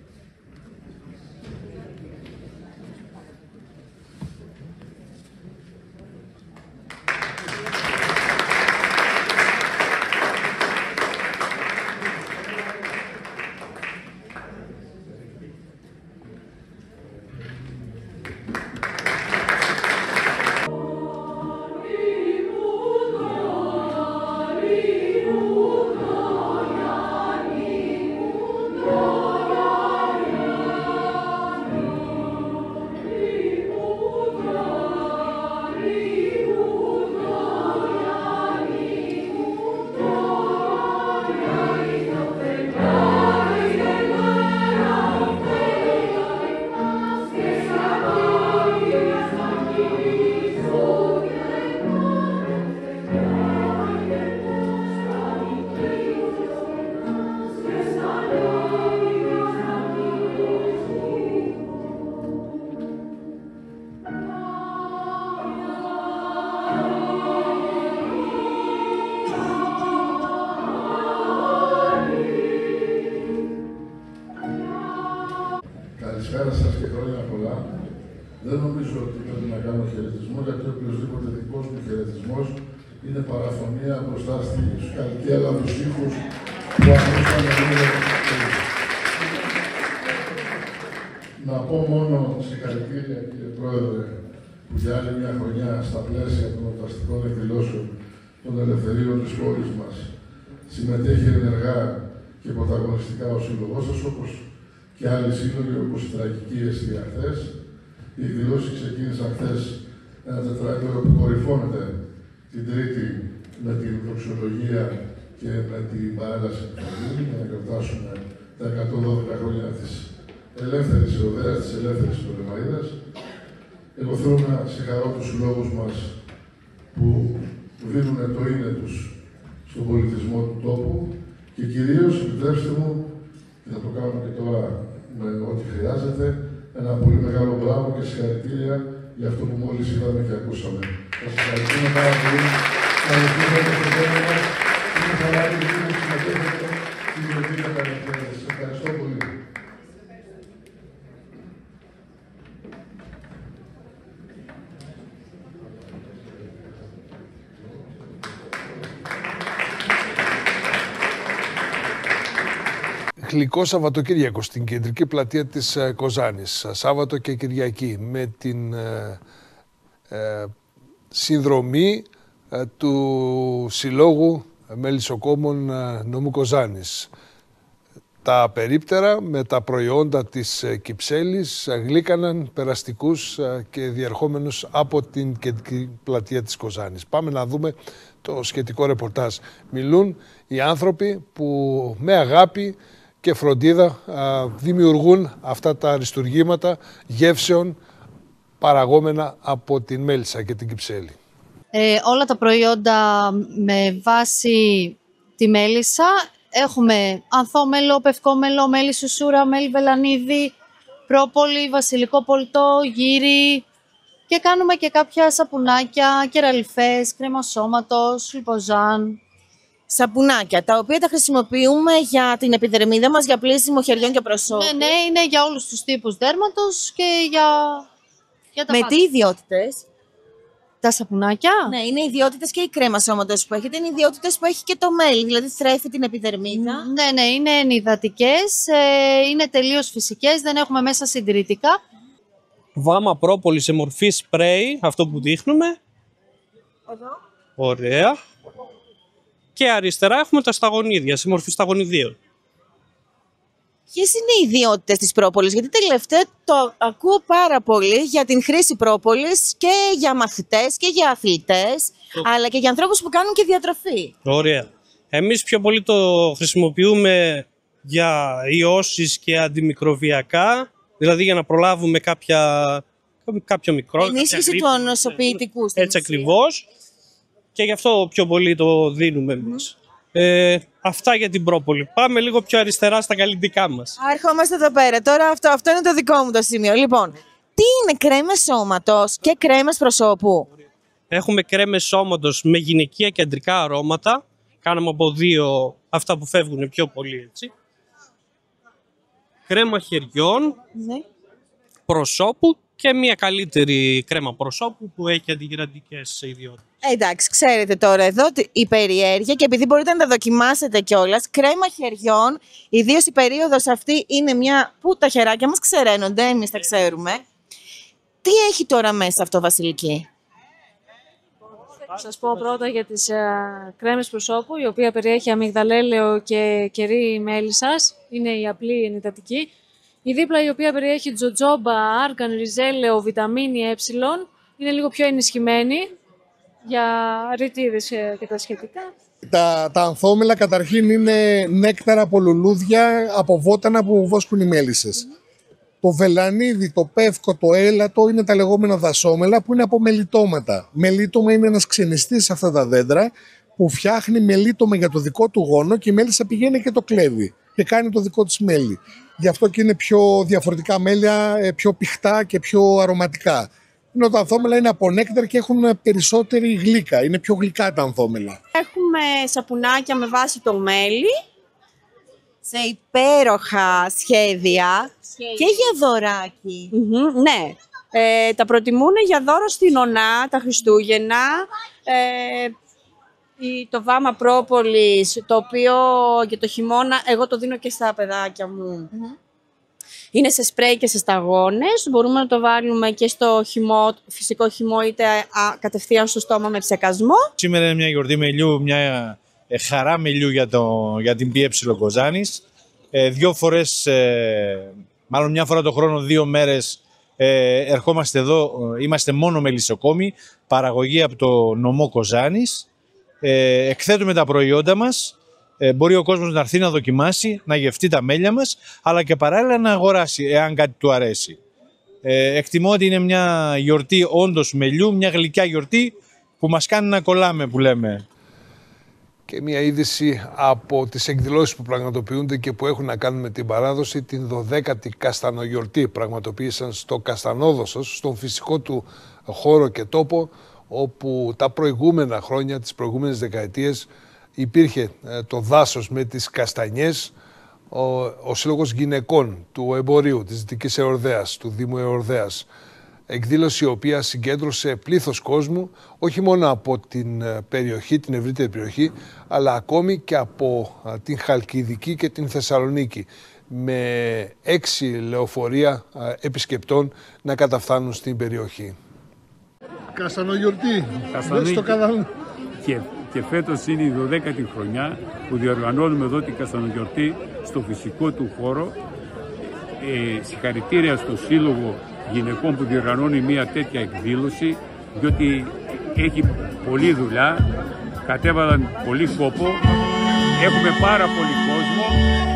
Καλησπέρα σας και χρόνια πολλά. Δεν νομίζω ότι πρέπει να κάνω χαιρετισμό, γιατί οποιοδήποτε δικός μου χαιρετισμός είναι παραφωνία μπροστά στη σκαλκέλα του ήχους που ακούσαμε λίγο. Να πω μόνο συγχαρητήρια, κύριε Πρόεδρε, που για άλλη μια χρονιά στα πλαίσια των εορταστικών εκδηλώσεων των ελευθερίων της πόλης μας συμμετέχει ενεργά και πρωταγωνιστικά ο σύλλογός σας, όπως και άλλοι σύλλογοι, όπως η τραγική εστία χθες. Οι εκδηλώσεις ξεκίνησαν χθες ένα τετραήμερο που κορυφώνεται την Τρίτη με την δοξολογία και με την παρέλαση του Φαγγέλη, για να κρατάσουμε τα 112 χρόνια της ελεύθερης Οδέας, της ελεύθερης Πτολεμαΐδας. Εγώ θέλω να συγχαρώ τους συλλόγους μας που δίνουν το είναι τους στον πολιτισμό του τόπου και κυρίως, επιτρέψτε μου, και θα το κάνουμε και τώρα με ό,τι χρειάζεται, ένα πολύ μεγάλο μπράβο και συγχαρητήρια για αυτό που μόλις είδαμε και ακούσαμε. Σας ευχαριστούμε πάρα πολύ. Ευχαριστούμε για το θέμα μας. Είναι χαρά και να συμμετέχετε στην Ευρωπαϊκή Καταρρευτέρες. Σας ευχαριστώ πολύ. Γλυκό Σαββατοκύριακο στην κεντρική πλατεία της Κοζάνης. Σάββατο και Κυριακή με την συνδρομή του Συλλόγου Μελισσοκόμων Νομού Κοζάνης. Τα περίπτερα με τα προϊόντα της Κυψέλης γλύκαναν περαστικούς και διερχόμενους από την κεντρική πλατεία της Κοζάνης. Πάμε να δούμε το σχετικό ρεπορτάζ. Μιλούν οι άνθρωποι που με αγάπη και φροντίδα δημιουργούν αυτά τα αριστουργήματα γεύσεων παραγόμενα από την μέλισσα και την Κυψέλη. Όλα τα προϊόντα με βάση τη μέλισσα. Έχουμε ανθόμελο, πευκόμελο, μέλι σουσούρα, μέλι βελανίδι, πρόπολη, βασιλικό πολτό, γύρι και κάνουμε και κάποια σαπουνάκια, κεραλιφές, κρέμα σώματος, λιποζάν. Σαπουνάκια, τα οποία τα χρησιμοποιούμε για την επιδερμίδα μας, για πλύσιμο χεριών και προσώπου. Ναι, είναι για όλους τους τύπους δέρματος και για τα με πάντα. τι ιδιότητες? Τα σαπουνάκια. Ναι, είναι ιδιότητες και η κρέμα σώματος που έχετε, είναι ιδιότητες που έχει και το μέλι, δηλαδή θρέφει την επιδερμίδα. Ναι, είναι ενυδατικές, είναι τελείως φυσικές, δεν έχουμε μέσα συντηρητικά. Βάμα πρόπολη σε μορφή σπρέι, αυτό που δείχνουμε. Εδώ. Ωραία. Και αριστερά έχουμε τα σταγονίδια, σε μορφή σταγονιδίων. Ποιες είναι οι ιδιότητες της πρόπολης? Γιατί τελευταία το ακούω πάρα πολύ για την χρήση πρόπολης και για μαθητές και για αθλητές, αλλά και για ανθρώπους που κάνουν και διατροφή. Ωραία. Εμείς πιο πολύ το χρησιμοποιούμε για ιώσεις και αντιμικροβιακά, δηλαδή για να προλάβουμε κάποιο μικρό. Ενίσχυση του ανοσοποιητικού. Έτσι ακριβώς. Και γι' αυτό πιο πολύ το δίνουμε εμείς. Αυτά για την πρόπολη. Πάμε λίγο πιο αριστερά στα καλλιτικά μας. Ερχόμαστε εδώ πέρα. Τώρα αυτό είναι το δικό μου το σημείο. Λοιπόν, Τι είναι κρέμες σώματος και κρέμες προσώπου? Έχουμε κρέμες σώματος με γυναικεία και αντρικά αρώματα. Κάναμε από 2 αυτά που φεύγουν πιο πολύ, έτσι. Κρέμα χεριών, προσώπου και μια καλύτερη κρέμα προσώπου που έχει αντιγυραντικές ιδιότητες. Εντάξει, ξέρετε τώρα εδώ η περιέργεια, και επειδή μπορείτε να τα δοκιμάσετε κιόλας, κρέμα χεριών, ιδίως η περίοδος αυτή είναι μια που τα χεράκια μας ξεραίνονται, εμείς τα ξέρουμε. Τι έχει τώρα μέσα αυτό, Βασιλική? Θα σας πω πρώτα για τις κρέμες προσώπου, η οποία περιέχει αμυγδαλέλαιο και κερί μέλισσας. Είναι η απλή ενυδατική. Η δίπλα, η οποία περιέχει τζοτζόμπα, άργαν, ριζέλαιο, βιταμίνη ε. Είναι λίγο πιο ενισχυμένη για ρητίδες και τα σχετικά. Τα ανθόμελα καταρχήν είναι νέκταρα από λουλούδια, από βότανα που βόσκουν οι μέλισσες. Το βελανίδι, το πεύκο, το έλατο είναι τα λεγόμενα δασόμελα που είναι από μελιτώματα. Μελίτωμα είναι ένας ξενιστής σε αυτά τα δέντρα που φτιάχνει μελίτωμα για το δικό του γόνο και η μέλισσα πηγαίνει και το κλέβει και κάνει το δικό της μέλι. Γι' αυτό και είναι πιο διαφορετικά μέλια, πιο πηχτά και πιο αρωματικά. Ενώ τα ανθόμελα είναι από νέκταρ και έχουν περισσότερη γλύκα, είναι πιο γλυκά τα ανθόμελα. Έχουμε σαπουνάκια με βάση το μέλι, σε υπέροχα σχέδια και για δωράκι. Ναι, τα προτιμούν για δώρο στην Ωνά, τα Χριστούγεννα. Το βάμα πρόπολης, το οποίο για το χειμώνα εγώ το δίνω και στα παιδάκια μου. Είναι σε σπρέι και σε σταγόνες. Μπορούμε να το βάλουμε και στο χυμό, φυσικό χυμό, είτε κατευθείαν στο στόμα με ψεκασμό. Σήμερα είναι μια γιορτή μελιού, μια χαρά μελιού για την ΠΕ Κοζάνης. 2 φορές, μάλλον μια φορά το χρόνο, 2 μέρες ερχόμαστε εδώ. Είμαστε μόνο μελισσοκόμοι, παραγωγή από το νομό Κοζάνης. Εκθέτουμε τα προϊόντα μας. Μπορεί ο κόσμος να έρθει να δοκιμάσει, να γευτεί τα μέλια μας, αλλά και παράλληλα να αγοράσει, εάν κάτι του αρέσει. Εκτιμώ ότι είναι μια γιορτή όντως μελιού, μια γλυκιά γιορτή που μας κάνει να κολλάμε, που λέμε. Και μια είδηση από τις εκδηλώσεις που πραγματοποιούνται και που έχουν να κάνουν με την παράδοση. Την 12η καστανογιορτή πραγματοποίησαν στο Καστανόδοσος, στον φυσικό του χώρο και τόπο, όπου τα προηγούμενα χρόνια, τις προηγούμενες δεκαετίες, υπήρχε το δάσος με τις καστανιές. Ο Σύλλογος Γυναικών του Εμπορίου της Δυτικής Εορδαίας, του Δήμου Εορδαίας, εκδήλωση η οποία συγκέντρωσε πλήθος κόσμου, όχι μόνο από την περιοχή, την ευρύτερη περιοχή, αλλά ακόμη και από την Χαλκιδική και την Θεσσαλονίκη, με 6 λεωφορεία επισκεπτών να καταφθάνουν στην περιοχή. Καστανογιορτή, στο κανάλι. Και φέτος είναι η 12η χρονιά που διοργανώνουμε εδώ την Καστανογιορτή στο φυσικό του χώρο. Συγχαρητήρια στο Σύλλογο Γυναικών που διοργανώνει μια τέτοια εκδήλωση, διότι έχει πολλή δουλειά, κατέβαλαν πολύ κόπο, έχουμε πάρα πολύ κόσμο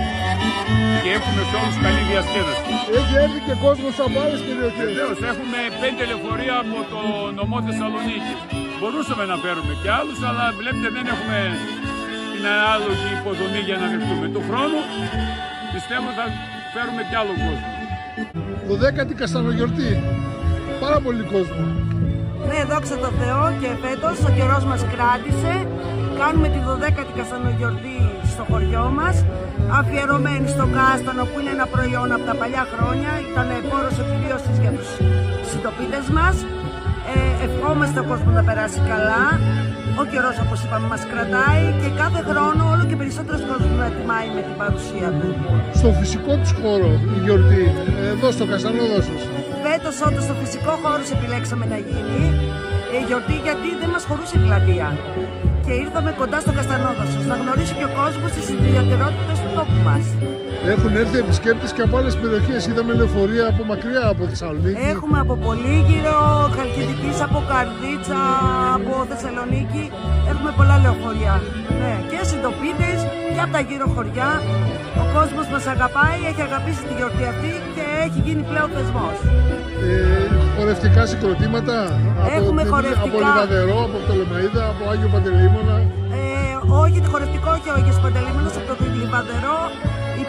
και έχουμε σε όλους καλή διασκέδαση. Έχει έρθει και κόσμος από άλλες περιοχές. Βεβαίως, έχουμε 5 λεωφορεία από το νομό Θεσσαλονίκη. Μπορούσαμε να φέρουμε και άλλους, αλλά βλέπετε δεν έχουμε την ανάλογη υποδομή για να δεχτούμε. Του χρόνου πιστεύω θα φέρουμε και άλλο κόσμο. 12η Καστανογιορτή. Πάρα πολύ κόσμο. Ναι, δόξα τω Θεώ, και φέτος ο καιρός μας κράτησε. Κάνουμε τη 12η Καστανογιορτή στο χωριό μας, αφιερωμένη στο κάστανο, που είναι ένα προϊόν από τα παλιά χρόνια. Ήταν πόρος επιβίωσης για τους συντοπίτες μας. Ευχόμαστε ο κόσμος να περάσει καλά. Ο καιρός, όπως είπαμε, μας κρατάει και κάθε χρόνο όλο και περισσότερος κόσμος να τιμάει με την παρουσία του. Στο φυσικό τους χώρο η γιορτή, εδώ στο Καστανόδοσος. Φέτος όντως στο φυσικό χώρο επιλέξαμε να γίνει η γιορτή, γιατί δεν μας χωρούσε η πλατεία. Και ήρθαμε κοντά στο Καστανόδοσος, να γνωρίσει και ο κόσμος τις ιδιαιτερότητες του τόπου μας. Έχουν έρθει επισκέπτες και από άλλες περιοχές. Είδαμε λεωφορεία από μακριά, από Θεσσαλονίκη. Έχουμε από Πολύγυρο, Χαλκιδικής, από Καρδίτσα, από Θεσσαλονίκη. Έχουμε πολλά λεωφορεία. Ναι, και συντοπίτες και από τα γύρω χωριά. Ο κόσμος μας αγαπάει, έχει αγαπήσει τη γιορτή αυτή και έχει γίνει πλέον θεσμός. Χορευτικά συγκροτήματα. Έχουμε χορευτικά. Από Λιβαδερό, από Πτολεμαΐδα, από Άγιο Παντελεήμονα. Όχι, χορευτικό όχι ο Άγιος Παντελεήμονας, από το Λιβαδερό.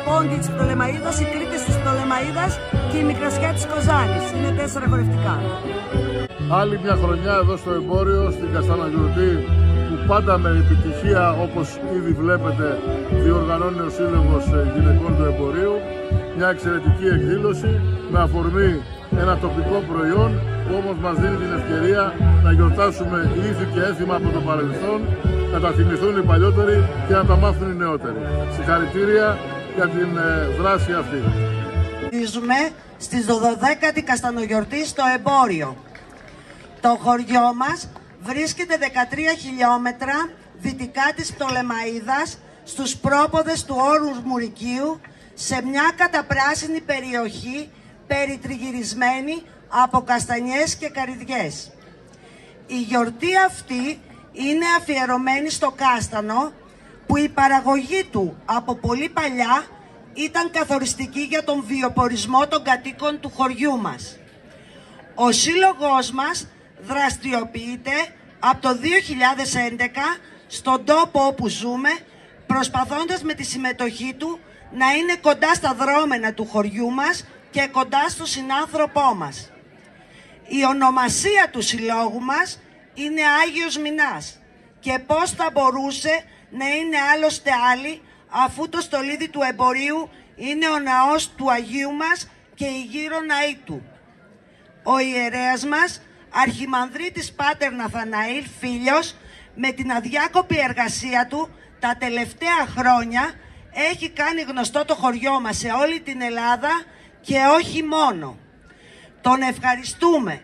Πόντιοι της Πτολεμαΐδας, οι Κρήτες της Πτολεμαΐδας και η Μικρασιά της Κοζάνης. Είναι 4 χορευτικά. Άλλη μια χρονιά εδώ στο εμπόριο, στην Κασταναγιορτή, που πάντα με επιτυχία, όπως ήδη βλέπετε, διοργανώνει ο Σύλλογος Γυναικών του Εμπορίου. Μια εξαιρετική εκδήλωση με αφορμή ένα τοπικό προϊόν που όμως μας δίνει την ευκαιρία να γιορτάσουμε ήθη και έθιμα από το παρελθόν, να τα θυμηθούν οι παλιότεροι και να τα μάθουν οι νεότεροι. Συγχαρητήρια για την δράση αυτή. Ζούμε στις 12η Καστανογιορτή στο εμπόριο. Το χωριό μας βρίσκεται 13 χιλιόμετρα δυτικά της Πτολεμαΐδας, στους πρόποδες του όρους Μουρικίου, σε μια καταπράσινη περιοχή περιτριγυρισμένη από καστανιές και καρυδιές. Η γιορτή αυτή είναι αφιερωμένη στο κάστανο, που η παραγωγή του από πολύ παλιά ήταν καθοριστική για τον βιοπορισμό των κατοίκων του χωριού μας. Ο σύλλογος μας δραστηριοποιείται από το 2011 στον τόπο όπου ζούμε, προσπαθώντας με τη συμμετοχή του να είναι κοντά στα δρόμενα του χωριού μας και κοντά στο συνάνθρωπό μας. Η ονομασία του συλλόγου μας είναι Άγιος Μινάς, και πώς θα μπορούσε να είναι άλλωστε άλλη, αφού το στολίδι του εμπορίου είναι ο ναός του Αγίου μας και η γύρω ναή του. Ο ιερέας μας, Αρχιμανδρίτης Πάτερ Ναθαναήλ Φίλιος, με την αδιάκοπη εργασία του τα τελευταία χρόνια έχει κάνει γνωστό το χωριό μας σε όλη την Ελλάδα και όχι μόνο. Τον ευχαριστούμε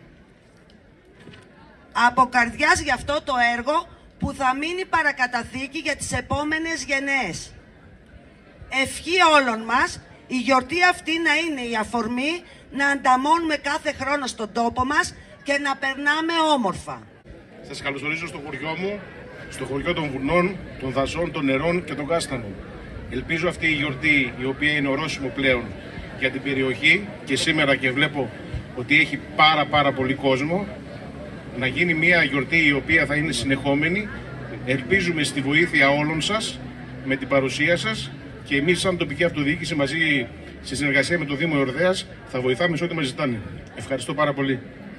από καρδιάς για αυτό το έργο που θα μείνει παρακαταθήκη για τις επόμενες γενναίες. Ευχή όλων μας η γιορτή αυτή να είναι η αφορμή να ανταμώνουμε κάθε χρόνο στον τόπο μας και να περνάμε όμορφα. Σας καλωσορίζω στο χωριό μου, στο χωριό των βουνών, των δασών, των νερών και των κάστανων. Ελπίζω αυτή η γιορτή, η οποία είναι ορόσημο πλέον για την περιοχή και σήμερα και βλέπω ότι έχει πάρα πολύ κόσμο, να γίνει μια γιορτή η οποία θα είναι συνεχόμενη. Ελπίζουμε στη βοήθεια όλων σας, με την παρουσία σας, και εμείς σαν τοπική αυτοδιοίκηση μαζί στη συνεργασία με το Δήμο Ιορδαίας θα βοηθάμε σε ό,τι μας ζητάνε. Ευχαριστώ πάρα πολύ.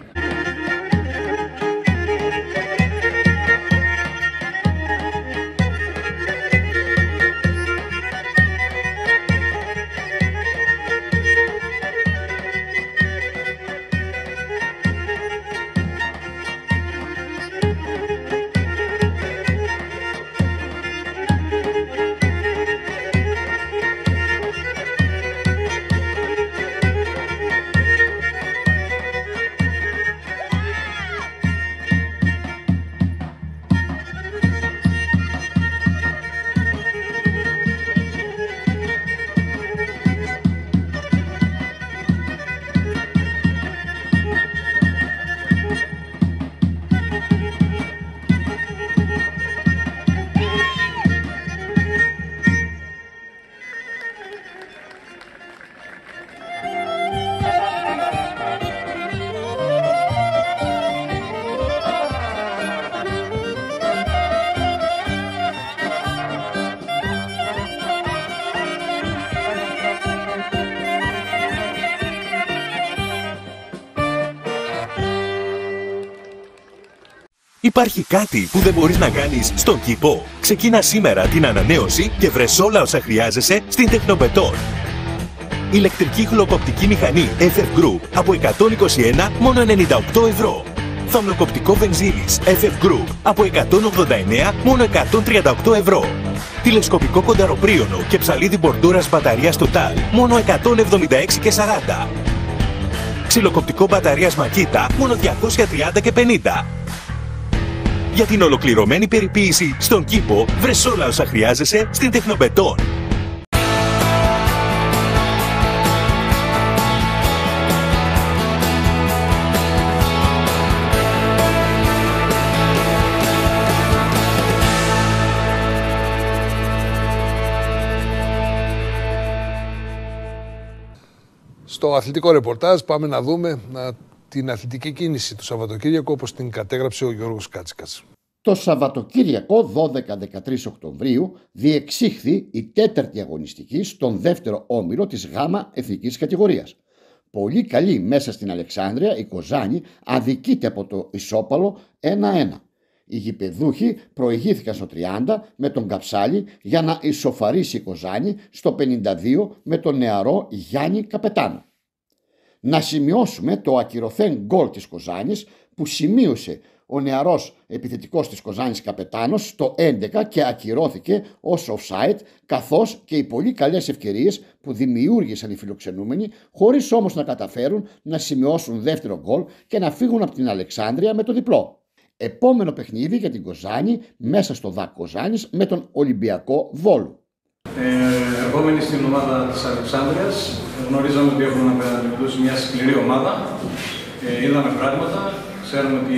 Υπάρχει κάτι που δεν μπορείς να κάνεις στον κήπο. Ξεκίνα σήμερα την ανανέωση και βρες όλα όσα χρειάζεσαι στην Τεχνοπετών. Ηλεκτρική χλωκοπτική μηχανή FF Group από 121 μόνο 98 ευρώ. Θαμνοκοπτικό βενζίνης FF Group από 189 μόνο 138 ευρώ. Τηλεσκοπικό κονταροπρίωνο και ψαλίδι μπορντούρας μπαταρίας Total μόνο 176 και 40. Ξυλοκοπτικό μπαταρίας Makita μόνο 230 και 50. Για την ολοκληρωμένη περιποίηση στον κήπο, βρες όλα όσα χρειάζεσαι στην Τεχνοπετών. Στο αθλητικό ρεπορτάζ πάμε να δούμε την αθλητική κίνηση του Σαββατοκύριακου, όπως την κατέγραψε ο Γιώργος Κάτσικας. Το Σαββατοκύριακο 12-13 Οκτωβρίου διεξήχθη η τέταρτη αγωνιστική στον δεύτερο όμιλο της ΓΑΜΑ εθνικής κατηγορίας. Πολύ καλή μέσα στην Αλεξάνδρεια, η Κοζάνη αδικείται από το ισόπαλο 1-1. Οι γηπεδούχοι προηγήθηκαν στο 30 με τον Καψάλη για να ισοφαρίσει η Κοζάνη στο 52 με τον νεαρό Γιάννη Καπετάνο. Να σημειώσουμε το ακυρωθέν γκολ της Κοζάνης που σημείωσε ο νεαρός επιθετικός της Κοζάνης Καπετάνος στο 11 και ακυρώθηκε ως offside, καθώς και οι πολύ καλές ευκαιρίες που δημιούργησαν οι φιλοξενούμενοι, χωρίς όμως να καταφέρουν να σημειώσουν δεύτερο γκολ και να φύγουν από την Αλεξάνδρεια με το διπλό. Επόμενο παιχνίδι για την Κοζάνη μέσα στο ΔΑΚ Κοζάνης με τον Ολυμπιακό Βόλου. Ερχόμενοι στην ομάδα της Αλεξάνδρειας, γνωρίζαμε ότι έχουμε να αντιμετωπίσουμε μια σκληρή ομάδα. Είδαμε πράγματα, ξέρουμε ότι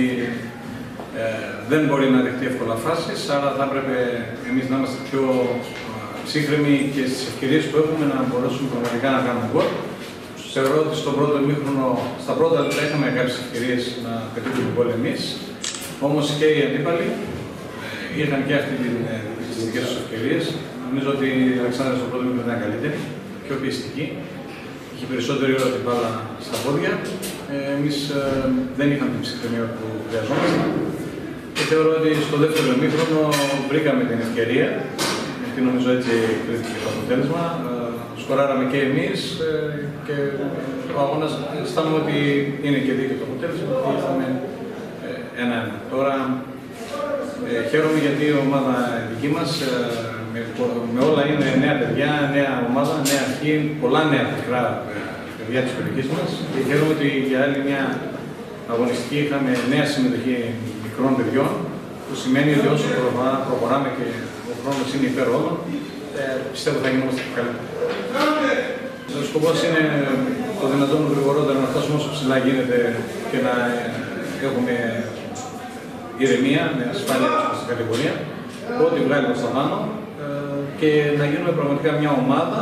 δεν μπορεί να δεχτεί εύκολα φάσεις, άρα θα έπρεπε εμείς να είμαστε πιο ψύχρεμοι και στις ευκαιρίες που έχουμε να μπορέσουμε πραγματικά να κάνουμε γκολ. Θεωρώ ότι στον πρώτο ημίχρονο, στα πρώτα λεπτά είχαμε κάποιες ευκαιρίες να πετύχουμε γκολ εμείς, όμως και οι αντίπαλοι είχαν και αυτοί τις δικές τους ευκαιρίες. Νομίζω ότι η Αλεξάνδρεια στο πρώτο ημίχρονο ήταν καλύτερη, πιο πιεστική. Είχε περισσότερη ώρα την μπάλα στα πόδια. Εμείς δεν είχαμε την ψυχραιμία που χρειαζόμαστε. Και θεωρώ ότι στο δεύτερο ημίχρονο βρήκαμε την ευκαιρία, γιατί νομίζω έτσι κρίθηκε το αποτέλεσμα. Σκοράραμε και εμείς και ο αγώνας αισθάνομαι ότι είναι και δίκαιο το αποτέλεσμα, ότι είχαμε 1-1. Τώρα χαίρομαι γιατί η ομάδα δική μας με όλα είναι νέα παιδιά, νέα ομάδα, νέα αρχή, πολλά νέα μικρά παιδιά της περιοχής μας και χαίρομαι ότι για άλλη μια αγωνιστική είχαμε νέα συμμετοχή μικρών παιδιών, που σημαίνει ότι όσο προχωράμε και ο χρόνος είναι υπέρ όλων, πιστεύω θα γινόμαστε καλύτερα. Ο σκοπός είναι το δυνατόν γρηγορότερα να φτάσουμε όσο ψηλά γίνεται και να έχουμε ηρεμία, με ασφάλεια στην κατηγορία, ό,τι βγάλει προς τα πάνω και να γίνουμε πραγματικά μια ομάδα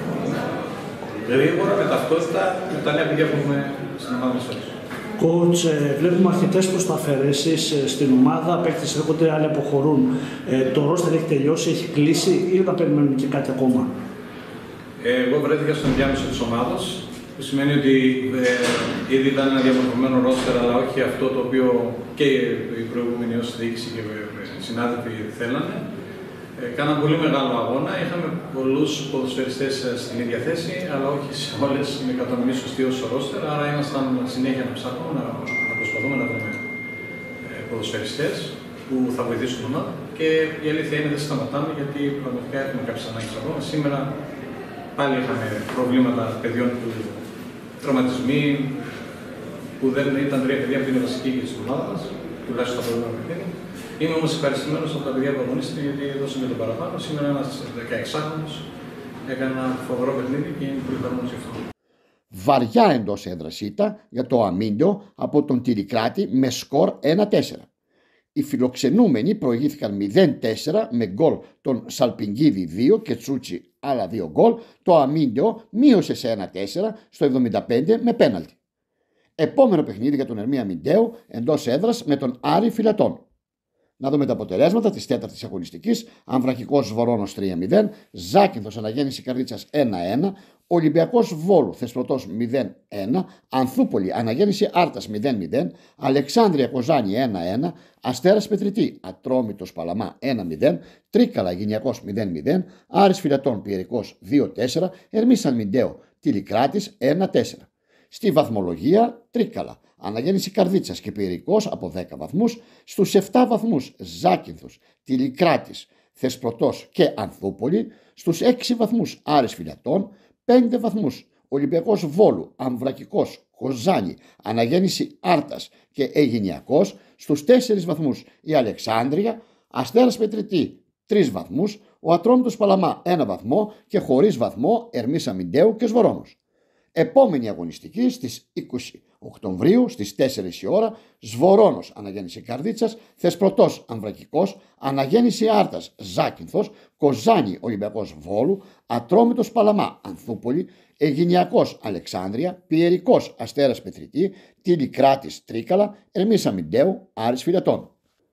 γρήγορα, με ταυτότητα, με τα νέα παιδιά που έχουμε στην ομάδα μας. Coach, βλέπουμε αρκετές προσταφαιρέσεις στην ομάδα, παίκτες έρχονται, άλλοι αποχωρούν. Το ρόστερ έχει τελειώσει, έχει κλείσει ή θα περιμένουμε και κάτι ακόμα? Εγώ βρέθηκα στον διάμεσο της ομάδας, που σημαίνει ότι ήδη ήταν ένα διαμορφωμένο ρόστερ, αλλά όχι αυτό το οποίο και οι προηγούμενοι ως διοίκηση και οι συνάδελφοι θέλανε. Κάναμε πολύ μεγάλο αγώνα, είχαμε πολλούς ποδοσφαιριστές στην ίδια θέση, αλλά όχι σε όλες με κατανομή σωστή ως ρόστερ, άρα ήμασταν συνέχεια να ψάχνουμε, να προσπαθούμε να βρούμε ποδοσφαιριστές που θα βοηθήσουν την ομάδα και η αλήθεια είναι δεν σταματάμε γιατί πραγματικά έχουμε κάποιες ανάγκες ακόμα. Σήμερα πάλι είχαμε προβλήματα παιδιών που τραυματισμοί, που δεν ήταν τρία παιδιά που είναι βασικοί για την ομάδα μας, τουλάχιστον τα προηγούμενα παιχνίδια. Είμαι όμως ευχαριστημένος από τα παιδιά που αγωνίστηκαν γιατί έδωσαν και το παραπάνω. Σήμερα ένας 16χρονος έκανε ένα φοβερό παιχνίδι και είναι πολύ χαρούμενος γι' αυτό. Βαριά εντός έδρας ήττα για το Αμίντιο από τον Τυρικράτη με σκορ 1-4. Οι φιλοξενούμενοι προηγήθηκαν 0-4 με γκολ τον Σαλπινγκίδη 2 και Τσούτσι άλλα 2 γκολ. Το Αμίντιο μείωσε σε 1-4 στο 75 με πέναλτι. Επόμενο παιχνίδι για τον Ερμία Αμιντέου εντός έδρας με τον Άρη Φυλατών. Να δούμε τα αποτελέσματα της τέταρτης αγωνιστικής. Αμβρακικός Βορώνος 3-0, Ζάκυνθος Αναγέννηση Καρδίτσας 1-1, Ολυμπιακός Βόλου Θεσπρωτός 0-1, Ανθούπολη Αναγέννηση Άρτας 0-0, Αλεξάνδρεια Κοζάνη 1-1, Αστέρας Πετρητή Ατρόμητος Παλαμά 1-0, Τρίκαλα Γυνιακός 0-0, Άρης Φυλατών Πιερικός 2-4, Ερμής Αλμιντέο Τυλικράτης 1-4. Στη βαθμολογία Τρίκαλα Αναγέννηση Καρδίτσας και Πιερικός από 10 βαθμούς, στους 7 βαθμούς Ζάκυνθος, Τυλικράτης, Θεσπρωτός και Ανθούπολη, στους 6 βαθμούς Άρης Φυλατών, 5 βαθμούς Ολυμπιακός Βόλου, Αμβρακικός, Κοζάνη, Αναγέννηση Άρτας και Αιγινιακός, στους 4 βαθμούς η Αλεξάνδρεια, Αστέρας Πετρητή 3 βαθμούς, ο Ατρόμητος Παλαμά 1 βαθμό και χωρίς βαθμό Ερμής Αμιντέου και Σβορώνος. Επόμενη αγωνιστική στις 20 Οκτωβρίου στις 4 η ώρα, Σβορώνος Αναγέννηση Καρδίτσας, Θεσπρωτός Αμβρακικός, Αναγέννηση Άρτας Ζάκυνθος, Κοζάνη Ολυμπιακός Βόλου, Ατρόμητος Παλαμά Ανθούπολη, Αιγινιακός Αλεξάνδρεια, Πιερικός Αστέρας Πετρητή, Τυλικράτης Τρίκαλα, Ερμής Αμιντέου, Άρης Φυλατών.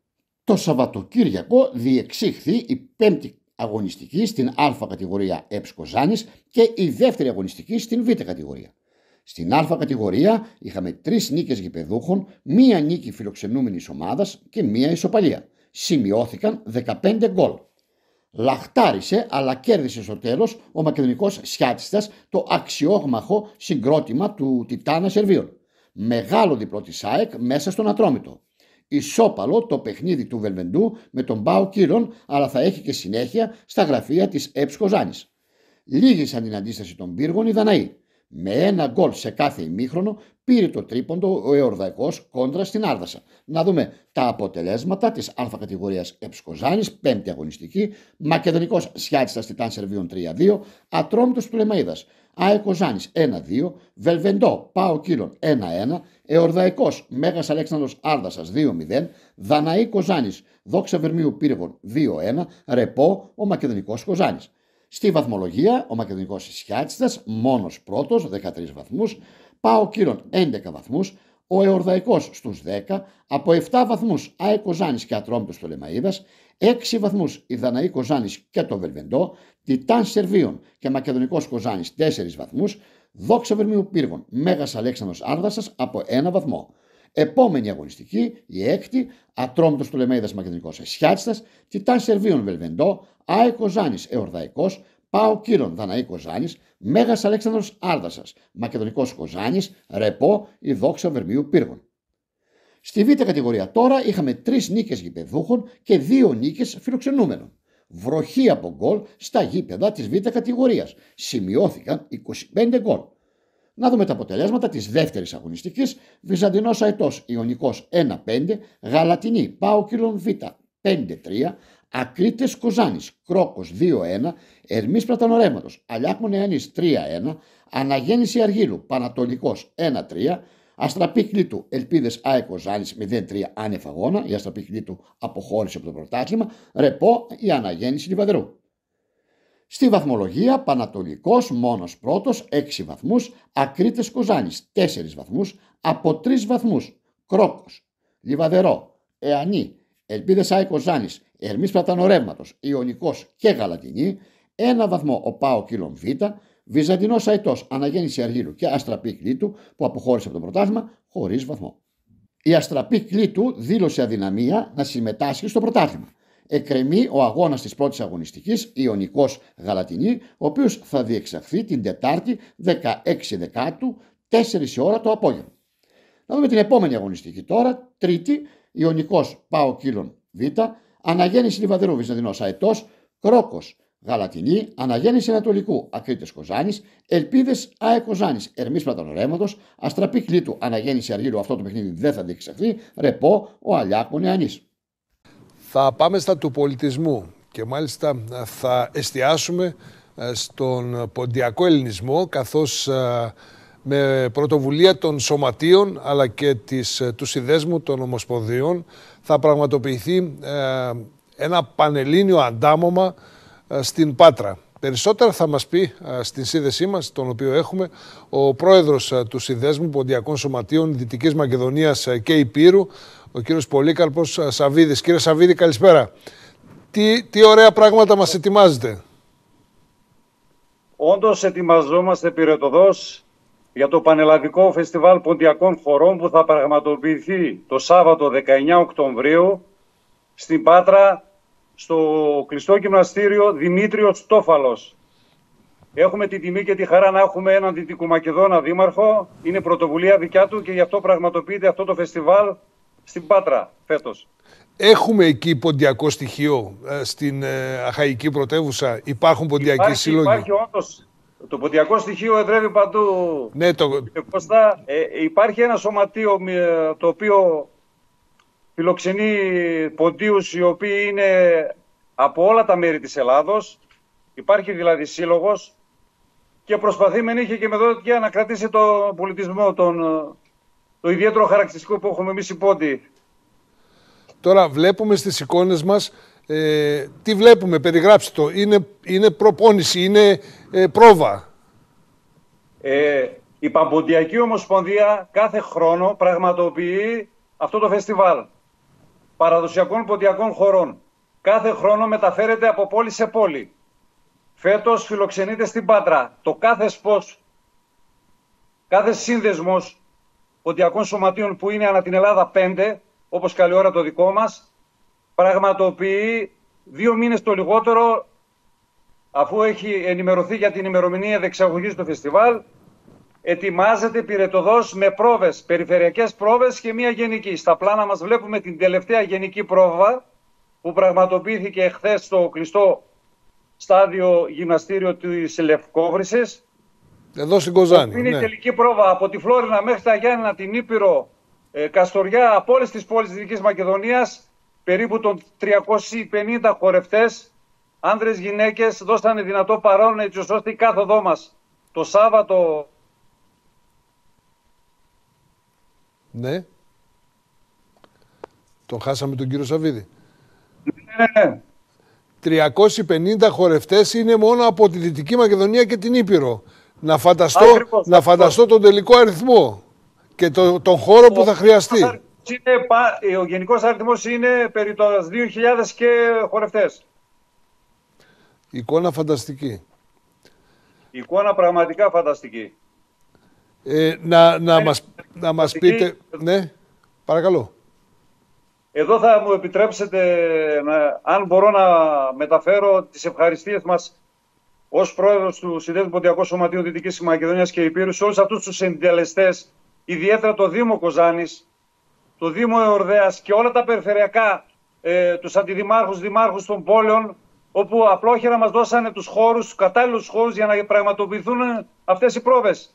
Το Σαββατοκύριακο διεξήχθη η πέμπτη αγωνιστική στην Α κατηγορία ΕΠΣ Κοζάνης και η δεύτερη αγωνιστική στην Β κατηγορία. Στην Α κατηγορία είχαμε 3 νίκες γηπεδούχων, 1 νίκη φιλοξενούμενης ομάδας και 1 ισοπαλία. Σημειώθηκαν 15 γκολ. Λαχτάρισε αλλά κέρδισε στο τέλος ο μακεδονικός Σιάτιστας το αξιόγμαχο συγκρότημα του Τιτάνα Σερβίων. Μεγάλο διπλό της ΑΕΚ μέσα στον Ατρόμητο. Ισόπαλο το παιχνίδι του Βελβεντού με τον Πάο Κύρων, αλλά θα έχει και συνέχεια στα γραφεία της ΕΠΣ Κοζάνης. Λίγησαν την αντίσταση των πύργων οι Δαναοί. Με 1 γκολ σε κάθε ημίχρονο πήρε το τρίποντο ο Εορδαϊκός κόντρα στην Άρδασα. Να δούμε τα αποτελέσματα της Α κατηγορίας ΕΠΣ Κοζάνης, πέμπτη αγωνιστική. Μακεδονικός Σιάτιστας Τιτάν Σερβίων 3-2, Ατρόμητος του Λεμαΐδας ΑΕΚ Κοζάνης 1-2, Βελβεντό Πάο Κύρων 1-1, Εορδαϊκός Μέγας Αλέξανδρος Άρδασας 2-0, Δαναή Κοζάνης Δόξα Βερμίου Πύργων 2-1, Ρεπό ο Μακεδονικός Κοζάνης. Στη βαθμολογία ο Μακεδονικός Σιάτιστας μόνος πρώτος 13 βαθμούς, Πάο Κύρων 11 βαθμούς, ο Εορδαϊκός στους 10, από 7 βαθμούς ΑΕΚ Κοζάνης και Ατρόμητος του Λεμαΐδας, 6 βαθμούς η Δαναή Κοζάνης και το Βελβεντό, Τιτάν Σερβίων και Μακεδονικός Κοζάνης 4 βαθμούς, Δόξα Βερμίου Πύργων Μέγας Αλέξανδρος Άρδασας από 1 βαθμό. Επόμενη αγωνιστική, η έκτη, Ατρόμητος του Λεμαΐδας Μακεδονικός Σιάτιστας, Τιτάν Σερβίων Βελβεντό, ΑΕΚ Κοζάνης Εορδαϊκός, Πάο Κύρων Δαναή Κοζάνης, Μέγας Αλέξανδρος Άρδασας, Μακεδονικός Κοζάνης, Ρεπό η Δόξα Βερμίου Πύργων. Στη Β κατηγορία τώρα είχαμε 3 νίκες γηπεδούχων και 2 νίκες φιλοξενούμενων. Βροχή από γκολ στα γήπεδα της Β κατηγορίας. Σημειώθηκαν 25 γκολ. Να δούμε τα αποτελέσματα της δεύτερης αγωνιστικής. Βυζαντινός Αετός Ιωνικός 1-5, Γαλατινή Πάο Κύρων Β 5-3, Ακρίτες Κοζάνης Κρόκος 2-1, Ερμής Πλατανορεύματος Αλιάκμων Νεανής 3-1, Αναγέννηση Αργύλου Πανατολικός 1-3, Αστραπή Κλήτου Ελπίδες ΑΕΚ Κοζάνης 0-3 άνευ αγώνα. Η Αστραπή Κλήτου αποχώρησε από το πρωτάθλημα. Ρεπό η Αναγέννηση Λιβαδερού. Στη βαθμολογία Πανατολικός μόνος πρώτος 6 βαθμούς, Ακρίτες Κοζάνης 4 βαθμούς, από 3 βαθμούς Κρόκος, Λιβαδερό, Εανή, Ελπίδες ΑΕΚ Κοζάνης, Ερμής Πλατανορεύματος, Ιωνικός και Γαλατινή, 1 βαθμό ο Πάο Κύρων Β, Βυζαντινός Αετός Αναγέννηση Αργύλου και Αστραπή Κλήτου που αποχώρησε από το πρωτάθλημα χωρίς βαθμό. Η Αστραπή Κλήτου δήλωσε αδυναμία να συμμετάσχει στο πρωτάθλημα. Εκκρεμεί ο αγώνας της πρώτης αγωνιστικής Ιωνικός Γαλατινή, ο οποίος θα διεξαχθεί την Τετάρτη 16 Δεκάτου 4 η ώρα το απόγευμα. Να δούμε την επόμενη αγωνιστική τώρα, Τρίτη, Ιωνικός Πάο Κύρων Β, Αναγέννηση Λιβαδερού Βυζαντινός Αετός, Κρόκος Γαλατινή, Αναγέννηση Ανατολικού Ακρίτες Κοζάνης, Ελπίδες ΑΕΚ Κοζάνης Ερμής Πλατανορεύματος, Αστραπή Κλήτου Αναγέννηση Αργύλου, αυτό το παιχνίδι δεν θα διεξαχθεί, Ρεπό ο Αλιάκμων Νεανής. Θα πάμε στα του πολιτισμού και μάλιστα θα εστιάσουμε στον ποντιακό ελληνισμό, καθώς με πρωτοβουλία των σωματείων αλλά και του συνδέσμου των ομοσπονδιών θα πραγματοποιηθεί ένα πανελλήνιο αντάμωμα στην Πάτρα. Περισσότερα θα μας πει στην σύνδεσή μας, τον οποίο έχουμε, ο πρόεδρος του Συνδέσμου Ποντιακών Σωματείων Δυτικής Μακεδονίας και Ηπείρου, ο κύριος Πολύκαρπος Σαββίδης. Κύριε Σαββίδη, καλησπέρα. Τι ωραία πράγματα μας ετοιμάζετε. Όντως ετοιμαζόμαστε πυρετοδός για το Πανελλαδικό Φεστιβάλ Ποντιακών Χορών που θα πραγματοποιηθεί το Σάββατο 19 Οκτωβρίου στην Πάτρα, στο κλειστό γυμναστήριο Δημήτριος Τόφαλος. Έχουμε την τιμή και τη χαρά να έχουμε έναν Δυτικομακεδόνα δήμαρχο. Είναι πρωτοβουλία δικιά του και γι' αυτό πραγματοποιείται αυτό το φεστιβάλ στην Πάτρα φέτος. Έχουμε εκεί ποντιακό στοιχείο στην αχαϊκή πρωτεύουσα, υπάρχουν ποντιακοί σύλλογοι? Υπάρχει όντως. Το ποντιακό στοιχείο εδρεύει παντού. Ναι, υπάρχει ένα σωματείο το οποίο φιλοξενεί ποντίους οι οποίοι είναι από όλα τα μέρη της Ελλάδος. Υπάρχει δηλαδή σύλλογος και προσπαθεί με νύχια και με δόντια να κρατήσει το πολιτισμό, το ιδιαίτερο χαρακτηριστικό που έχουμε εμείς οι πόντιοι. Τώρα βλέπουμε στις εικόνες μας, τι βλέπουμε, περιγράψτε το, είναι προπόνηση, είναι πρόβα. Η Παμποντιακή Ομοσπονδία κάθε χρόνο πραγματοποιεί αυτό το φεστιβάλ. παραδοσιακών ποντιακών χωρών. Κάθε χρόνο μεταφέρεται από πόλη σε πόλη. Φέτος φιλοξενείται στην Πάτρα. Το κάθε ΣΠΟΣ, κάθε σύνδεσμος ποντιακών σωματείων που είναι ανά την Ελλάδα 5, όπως καλή ώρα το δικό μας, πραγματοποιεί 2 μήνες το λιγότερο, αφού έχει ενημερωθεί για την ημερομηνία διεξαγωγής του φεστιβάλ, ετοιμάζεται πυρετωδώς με πρόβες, περιφερειακές πρόβες και μία γενική. Στα πλάνα μας βλέπουμε την τελευταία γενική πρόβα που πραγματοποιήθηκε εχθές στο κλειστό στάδιο γυμναστήριο της Λευκόβρυσης. Εδώ στην Κοζάνη. Είναι η τελική πρόβα από τη Φλόρινα μέχρι τα Γιάννενα, την Ήπειρο, Καστοριά, από όλες τις πόλεις της Δυτικής Μακεδονίας. Περίπου των 350 χορευτές, άνδρες, γυναίκες, δώσανε δυνατό παρόν έτσι ώστε η κάθοδό μας το Σάββατο. Ναι. Τον χάσαμε τον κύριο Σαββίδη. Ναι. 350 χορευτές είναι μόνο από τη Δυτική Μακεδονία και την Ήπειρο. Να φανταστώ τον τελικό αριθμό και τον χώρο που θα χρειαστεί. Ο γενικός αριθμός είναι περί των 2.000 και χορευτές. Εικόνα φανταστική. Εικόνα πραγματικά φανταστική. Να μας πείτε... Ναι, παρακαλώ. Εδώ θα μου επιτρέψετε, αν μπορώ να μεταφέρω τις ευχαριστίες μας ως πρόεδρος του Συνδέσμου Ποντιακού Σωματείου Δυτικής Μακεδονίας και Υπήρου σε όλους αυτούς τους συντελεστές, ιδιαίτερα το Δήμο Κοζάνης, το Δήμο Εορδέας και όλα τα περιφερειακά, τους αντιδημάρχους, δημάρχους των πόλεων, όπου απλόχερα μας δώσανε τους χώρους, τους κατάλληλους χώρους για να πραγματοποιηθούν αυτές οι πρόβες.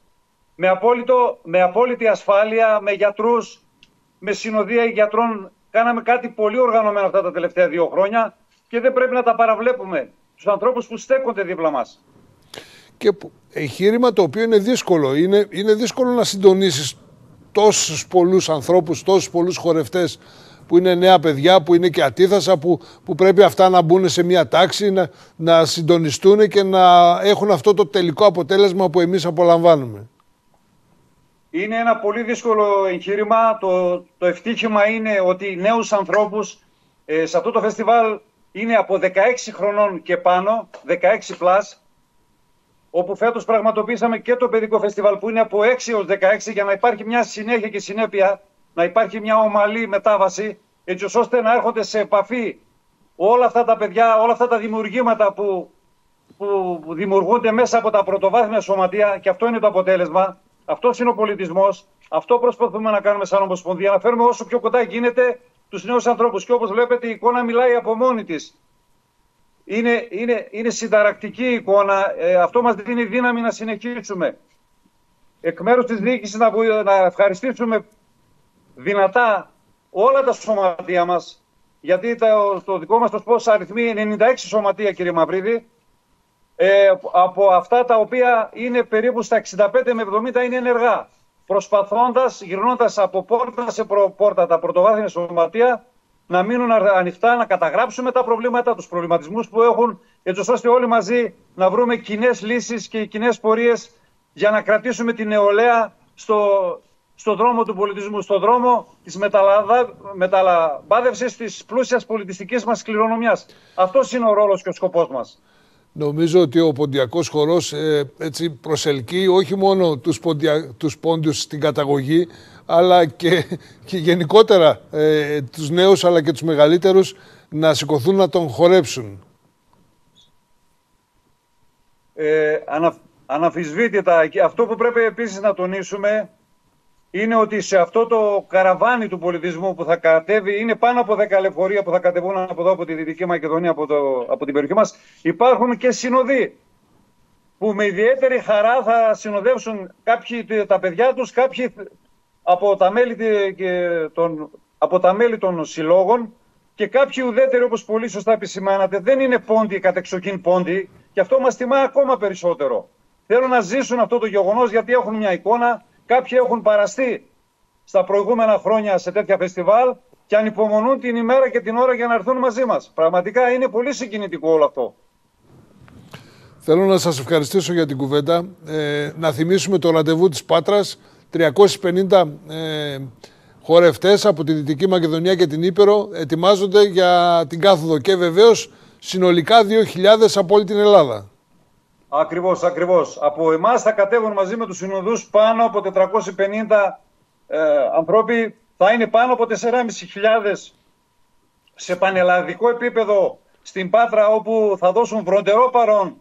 Με απόλυτη ασφάλεια, με γιατρούς, με συνοδεία γιατρών. Κάναμε κάτι πολύ οργανωμένο αυτά τα τελευταία 2 χρόνια και δεν πρέπει να τα παραβλέπουμε. Τους ανθρώπους που στέκονται δίπλα μας. Και εγχείρημα το οποίο είναι δύσκολο. Είναι δύσκολο να συντονίσεις τόσους πολλούς ανθρώπους, τόσους πολλούς χορευτές που είναι νέα παιδιά, που είναι και ατίθασα, που πρέπει αυτά να μπουν σε μια τάξη, να συντονιστούν και να έχουν αυτό το τελικό αποτέλεσμα που εμείς απολαμβάνουμε. Είναι ένα πολύ δύσκολο εγχείρημα. Το ευτύχημα είναι ότι νέους ανθρώπους σε αυτό το φεστιβάλ είναι από 16 χρονών και πάνω, 16 πλάς, όπου φέτος πραγματοποιήσαμε και το παιδικό φεστιβάλ που είναι από 6 έως 16 για να υπάρχει μια συνέχεια και συνέπεια, να υπάρχει μια ομαλή μετάβαση, έτσι ώστε να έρχονται σε επαφή όλα αυτά τα παιδιά, όλα αυτά τα δημιουργήματα που δημιουργούνται μέσα από τα πρωτοβάθμια σωματεία, και αυτό είναι το αποτέλεσμα. Αυτός είναι ο πολιτισμός. Αυτό προσπαθούμε να κάνουμε σαν Ομοσπονδία, να φέρουμε όσο πιο κοντά γίνεται τους νέους ανθρώπους. Και όπως βλέπετε, η εικόνα μιλάει από μόνη της. Είναι συνταρακτική η εικόνα. Αυτό μας δίνει δύναμη να συνεχίσουμε. Εκ μέρους της διοίκησης να ευχαριστήσουμε δυνατά όλα τα σωματεία μας, γιατί το δικό μας το ΣΠΟΣ αριθμεί 96 σωματεία, κύριε Μαυρίδη, από αυτά τα οποία είναι περίπου στα 65 με 70 είναι ενεργά. Προσπαθώντας, γυρνώντας από πόρτα σε πόρτα τα πρωτοβάθμια σωματεία, να μείνουν ανοιχτά, να καταγράψουμε τα προβλήματα, τους προβληματισμούς που έχουν, έτσι ώστε όλοι μαζί να βρούμε κοινές λύσεις και κοινές πορείες για να κρατήσουμε την νεολαία στο δρόμο του πολιτισμού, στο δρόμο της μεταλαμπάδευσης της πλούσιας πολιτιστικής μας κληρονομιάς. Αυτός είναι ο ρόλος και ο σκοπός μας. Νομίζω ότι ο ποντιακός χορός έτσι προσελκύει όχι μόνο τους πόντιους στην καταγωγή, αλλά και γενικότερα τους νέους αλλά και τους μεγαλύτερους να σηκωθούν να τον χορέψουν. Αναμφισβήτητα, αυτό που πρέπει επίσης να τονίσουμε είναι ότι σε αυτό το καραβάνι του πολιτισμού που θα κατέβει, είναι πάνω από 10 λεωφορεία που θα κατεβούν από εδώ, από τη Δυτική Μακεδονία, από την περιοχή μας, υπάρχουν και συνοδοί που με ιδιαίτερη χαρά θα συνοδεύσουν κάποιοι τα παιδιά τους, κάποιοι από τα μέλη των συλλόγων και κάποιοι ουδέτεροι, όπως πολύ σωστά επισημάνατε, δεν είναι πόντιοι, κατεξοχήν πόντιοι, και αυτό μας τιμά ακόμα περισσότερο. Θέλουν να ζήσουν αυτό το γεγονός γιατί έχουν μια εικόνα. Κάποιοι έχουν παραστεί στα προηγούμενα χρόνια σε τέτοια φεστιβάλ και ανυπομονούν την ημέρα και την ώρα για να έρθουν μαζί μας. Πραγματικά είναι πολύ συγκινητικό όλο αυτό. Θέλω να σας ευχαριστήσω για την κουβέντα. Να θυμίσουμε το ραντεβού της Πάτρας, 350 χορευτές από τη Δυτική Μακεδονία και την Ήπειρο ετοιμάζονται για την κάθοδο και βεβαίως συνολικά 2.000 από όλη την Ελλάδα. Ακριβώς, ακριβώς. Από εμάς θα κατέβουν μαζί με τους συνοδούς πάνω από 450 ανθρώποι, θα είναι πάνω από 4.500 σε πανελλαδικό επίπεδο στην Πάτρα, όπου θα δώσουν βροντερό παρόν.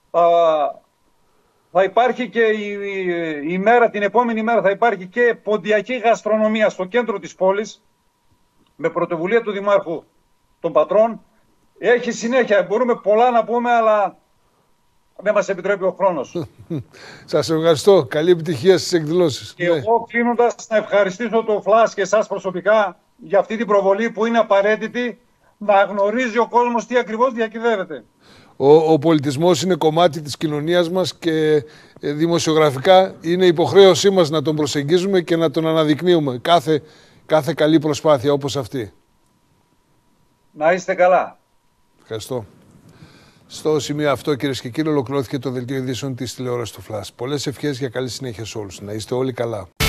Θα υπάρχει και την επόμενη μέρα θα υπάρχει και ποντιακή γαστρονομία στο κέντρο της πόλης, με πρωτοβουλία του Δημάρχου των Πατρών. Έχει συνέχεια, μπορούμε πολλά να πούμε, αλλά δεν μας επιτρέπει ο χρόνος. Σας ευχαριστώ. Καλή επιτυχία στις εκδηλώσεις. Και εγώ κλείνοντας να ευχαριστήσω το Flash και εσάς προσωπικά για αυτή την προβολή που είναι απαραίτητη, να γνωρίζει ο κόσμος τι ακριβώς διακυδεύεται. Ο πολιτισμός είναι κομμάτι της κοινωνίας μας και δημοσιογραφικά είναι υποχρέωσή μας να τον προσεγγίζουμε και να τον αναδεικνύουμε. Κάθε καλή προσπάθεια όπως αυτή. Να είστε καλά. Ευχαριστώ. Στο σημείο αυτό, κυρίες και κύριοι, ολοκληρώθηκε το δελτίο ειδήσεων της τηλεόρασης του Flash. Πολλές ευχές για καλή συνέχεια σε όλους. Να είστε όλοι καλά.